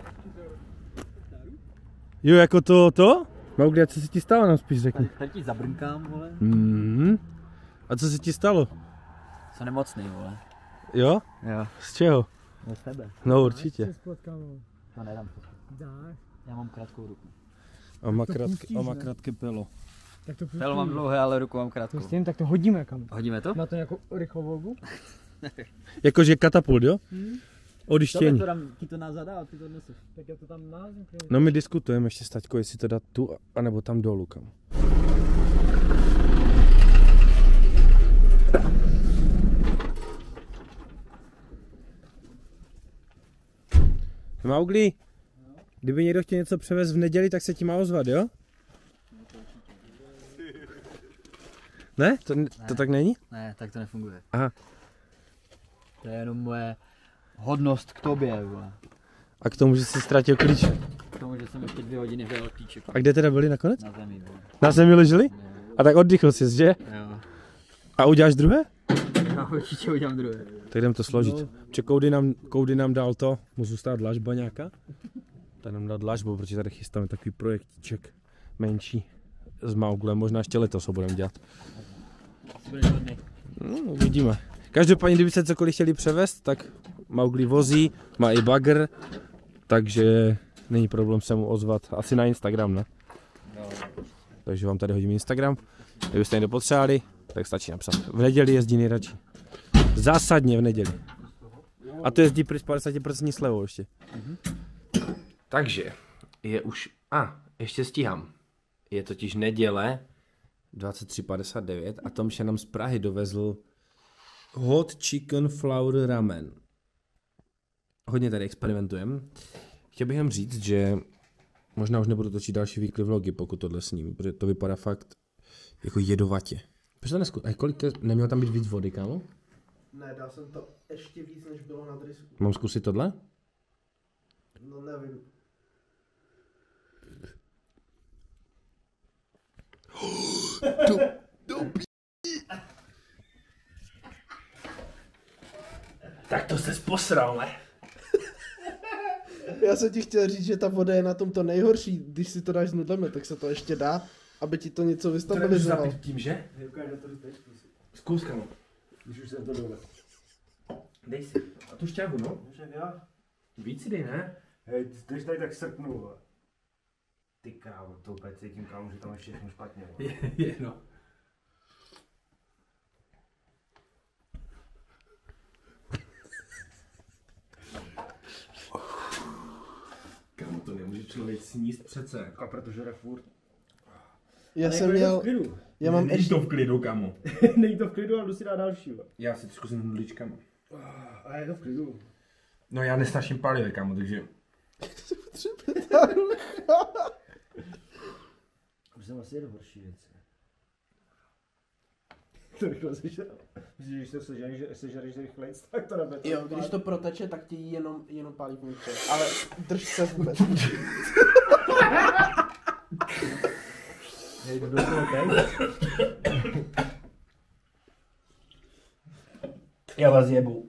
Jo, jako to? Mowgli, a co se ti stalo, nám spíš řekni. Tady ti zabrnkám, vole. A co se ti stalo? Jsem nemocný, vole. Jo? Jo. Z čeho? Ze sebe. No určitě. No nedám to. Já mám krátkou ruku. A má krátké pelo. Tak to Pelo mám dlouhé, ale ruku mám krátkou. Myslím, tak to hodíme kam. Hodíme to? Na to nějakou rychlou volbu? Jakože katapult, jo? Odyštění. To dám ti to na zada a ty to neseš. Tak já to tam názím. No my diskutujeme ještě s taťkou, jestli to dát tu, anebo tam dolů, kam. Maugli, kdyby někdo chtěl něco převést v neděli, tak se ti má ozvat, jo? Ne? To tak není? Ne, tak to nefunguje. Aha. To je jenom moje hodnost k tobě, vole. A k tomu, že jsi ztratil klíč. K tomu, že jsem ještě 2 hodiny vyjel klíček. A kde teda byli nakonec? Na zemi, vole. Na zemi leželi? A tak oddychl jsi, že? Jo. A uděláš druhé? Já určitě udělám druhé. Tak jdem to složit. Protože Koudy nám dal to, mu zůstala dlažba nějaká. Tak nám dal dlažbu, protože tady chystáme takový projektíček menší s Mauglem, možná ještě letos ho budeme dělat. No, uvidíme. Každopádně, kdyby se cokoliv chtěli převést, tak Maugli vozí, má i bagr, takže není problém se mu ozvat. Asi na Instagram, ne? Takže vám tady hodím Instagram. Kdybyste někdo potřebovali, tak stačí napsat. V neděli jezdí nejradši. Zásadně v neděli. A to jezdí s 50% slevou ještě. Takže je už... ještě stíhám. Je totiž neděle 23:59 a Tomše nám z Prahy dovezl hot chicken flour ramen. Hodně tady experimentujeme. Chtěl bych vám říct, že možná už nebudu točit další weekly vlogy, pokud tohle sním, protože to vypadá fakt jako jedovatě. Proč to nemělo tam být víc vody, kámo? Ne, dal jsem to ještě víc, než bylo na drysku. Mám zkusit tohle? No nevím. Tak to se posral, ne? Já jsem ti chtěl říct, že ta voda je na tom to nejhorší, když si to dáš s nudlemi, tak se to ještě dá, aby ti to něco vystabilizovalo. Tím, že? Zkus, kámo. Když už jsem to dole. Dej si. A tu šťávu, no? Však já? Víc si dej, ne? Hej, ty jsi tady tak srpnul, vole. Ty kámo, to úplně cítím, kámo, že tam je všechno špatně, vole. Je, no. Kámo, to nemůže člověk sníst přece. A protože jde furt. Já jsem měl... Já mám ještě... to v klidu, kámo. Není to v klidu, ale jdu si dát další, vole. Já si zkusím nudličkama. A je to v klidu. No já nesnaším palivy, kámo, takže... Už jsem asi jedno horší věci. To rychle sežral. Myslíš, že když to sežereš rychlejc, tak to nebete. Jo, když to proteče, tak ti jenom pálí vnitř. Ale drž se vůbec. Hej, jdu do toho teď. Já vás jebu.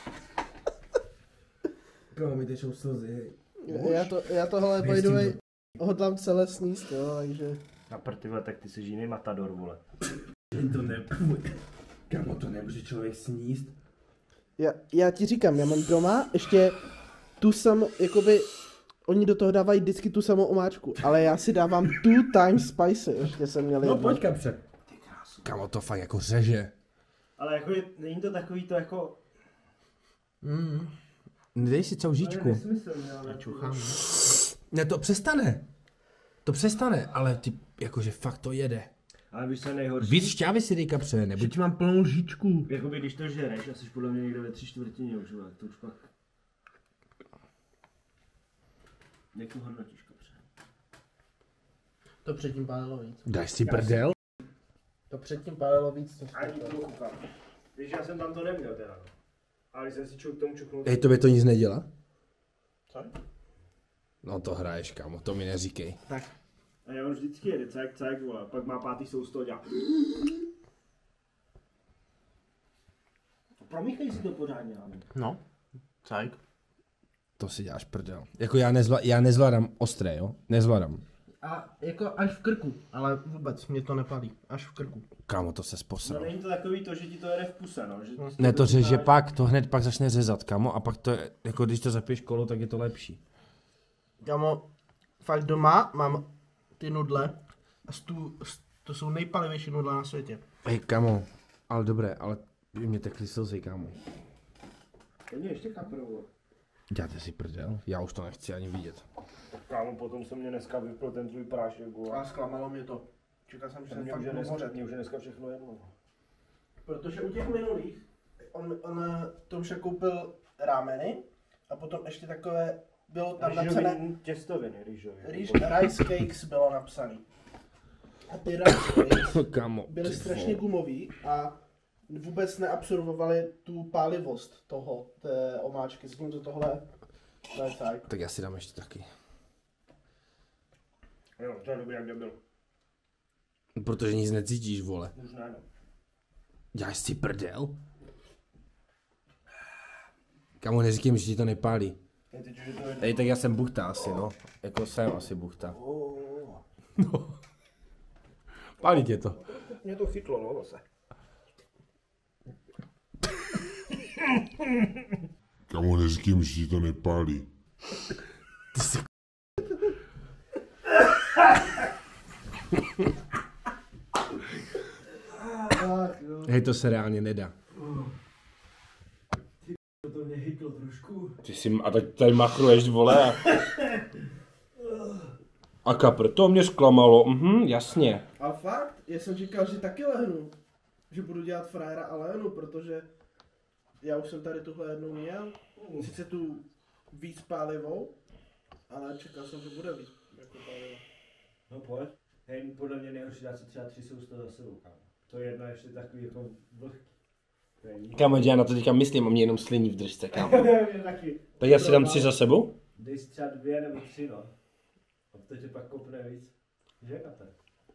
Kámo, mi tečou slzy. Já tohle by the way hodlám celé sníst, jo, takže... Na prd, vole, tak ty jsi jiný matador, vole. To kámo, to nemůže člověk sníst. Já ti říkám, já mám doma ještě tu samou, jakoby, oni do toho dávají vždycky tu samou omáčku, ale já si dávám 2 times spicy, ještě jsem měl jedno. No pojď, kapře. Kámo, to fakt jako řeže. Ale jako není to takový to jako... Dej si celou žičku. Ne, to přestane. To přestane, ale ty, jakože fakt to jede. Ale víš, co je nejhorší? Víc šťávy si dej, kapře, nebo ti mám plnou lžičku. Jakoby když to žereš, asi podle mě někde ve 3/4 už, ale to už pak... Jak to hodnotíš, kapře? To předtím pálilo víc. Dáš si prdel? To předtím pálilo víc. Ani trochu, kámo. Víš, já jsem tam to neměl teda, no. Ale když jsem si k tomu čuknul... Hej, tobě to nic nedělá? Co? No to hraješ, kámo, to mi neříkej. Tak. A já už vždycky jede, cajk, vole, pak má pátý sousto a dělá. Promíchej si to pořádně, ale. No, cajk. To si děláš prdel. Jako já nezvládám ostré, jo? Nezvládám. A jako až v krku, ale vůbec mě to nepálí, až v krku. Kámo, to se sposral. No není to takový to, že ti to jede v puse, no. Že Ne, to řeže pak, to hned pak začne řezat, kámo, a pak to, jako když to zapiješ kolo, tak je to lepší. Kámo, fakt doma mám ty nudle a to jsou nejpalivější nudle na světě. Hej, kámo, ale dobré, ale by mě tekly slzy, kámo. Není ještě kapru. Děláte si prdel? Já už to nechci ani vidět. Kámo, potom se mě dneska vypl ten tvůj prášek. A zklamalo mě to. Čekal jsem, že Mě už je dneska všechno jedno. Protože u těch minulých, on Tomša koupil rámeny a potom ještě takové, bylo tam napsané těstoviny rýžové. Rice cakes bylo napsané. A ty rice cakes byly strašně gumový a vůbec neabsorbovaly tu pálivost té omáčky, zatímco tohle je tak. Tak já si dám ještě taky. Jo, to je dobrý jak debil. Protože nic necítíš, vole. Už ne, no. Děláš si prdel? Kamu, neříkám, že ti to nepálí. Ej, tak já jsem buchta asi, no. Jako jsem asi buchta. No. Pálí tě to. Mě to chytlo, no, zase. Kamu, neříkám, že ti to nepálí. Ty jsi Hej, to se reálně nedá. To mě hyklo trošku. Ty si, a tak tady machruješ, vole. A kapr, to mě zklamalo, jasně. A fakt, já jsem říkal, že taky lehnu. Že budu dělat frajera a lehnu, protože já už jsem tady tuhle jednou měl. Sice tu víc pálivou, ale čekal jsem, že bude víc jako pálivou. No pojď. Hej, podle mě nejhorší dát si třeba 3 sousta za sebou, kámo. To je jedna ještě takový jako vlhký. Kámo, já na to teďka myslím, a mě jenom sliní v držce, kámo. Taky. Tak já si dám 3 za sebou? Dej si třeba 2 nebo 3, no. A to tě pak kopne víc. Že, Katar?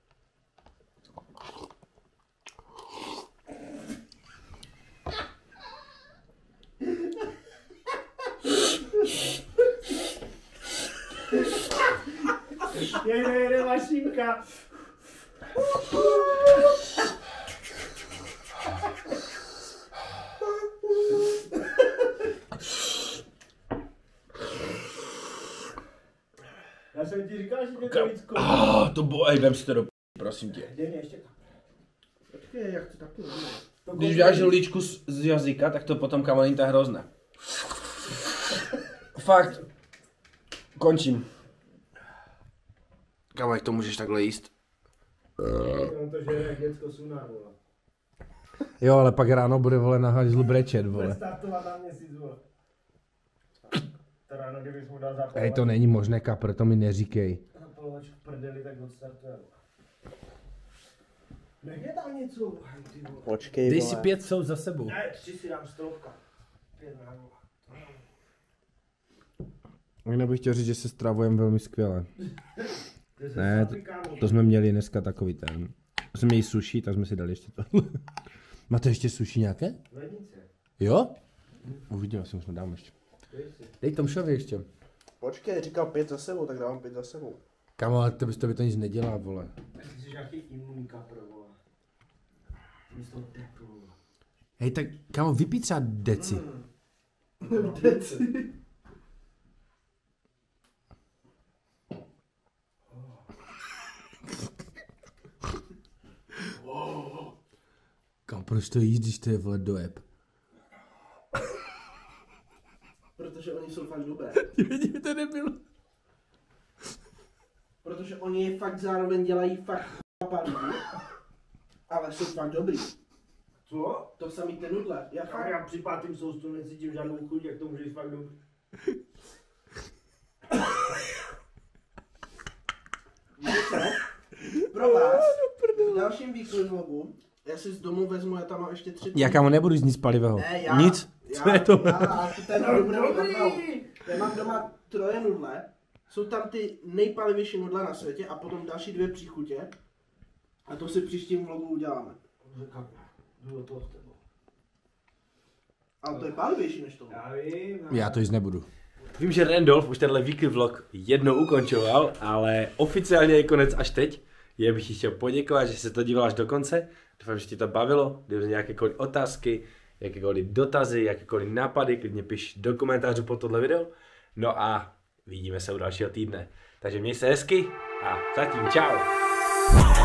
Jede mašinka. Já jsem ti říkal, že tě to víc kopne. To boj, vem si to do prosím tě. Dej mě ještě. Počkej, jak to taky rozumím. Když dáš žluličku z jazyka, tak to potom, kámo, není tak hrozné. Fakt. Končím. Kámo, jak to můžeš takhle jíst? On to žere jak děcko suná, vole. Jo, ale pak ráno bude, vole, na hajzlu brečet, vole. Startovat na měsíc, vole. To ráno, kdybys mu dal zapalovač. Ej, to není možné, kapr, to mi neříkej. Zapalovač v prdeli, tak odstartuje. Nech je tam něco. Počkej, Dej si 5 soud za sebou. Ne, 3 si dám strovka. 5 na nula. Jinak bych chtěl říct, že se stravujeme velmi skvěle. Ne, to jsme měli dneska takový ten. Jsme měli sushi, tak jsme si dali ještě to. Máte ještě sushi nějaké? Lednice. Jo? Uvidíme, asi možná dám ještě. Dej Tomšovi ještě. Počkej, říkal 5 za sebou, tak dávám 5 za sebou. Kámo, ale to by to nic nedělá, vole. Ty jsi nějaký imunika pro, vole. Místo deku, vole. Hej, tak kámo, vypij třeba deci. Deci. Kámo, proč to jíš, když to je, vole, dojeb? Protože oni jsou fakt dobré. Vidíte, to nebylo. Protože oni je fakt zároveň dělají fakt palivý, ale jsou fakt dobrý. Co? To samý ty nudle. Já při 5. soustu necítím žádnou chuť, jak to může jít fakt dobrý. Pro vás, v dalším weekly vlogu, já si z domu vezmu, já tam mám ještě 3... Já, kámo, nebudu jíst nic palivého. Ne, já, nic? Co je to? Já mám doma 3 nudle, jsou tam ty nejpalivější nudle na světě a potom další 2 příchutě. A to si příštím vlogu uděláme. Jdu do toho s tebou. Ale to je palivější než to. Já vím. Já to jíst nebudu. Vím, že Randolph už tenhle weekly vlog jednou ukončoval, ale oficiálně je konec až teď. Já bych ti chtěl poděkovat, že se to díval až do konce. Doufám, že ti to bavilo. Kdyby nějakékoliv otázky, jakékoliv dotazy, jakékoliv nápady, klidně piš do komentářů pod tohle video. No a vidíme se u dalšího týdne. Takže měj se hezky a zatím čau.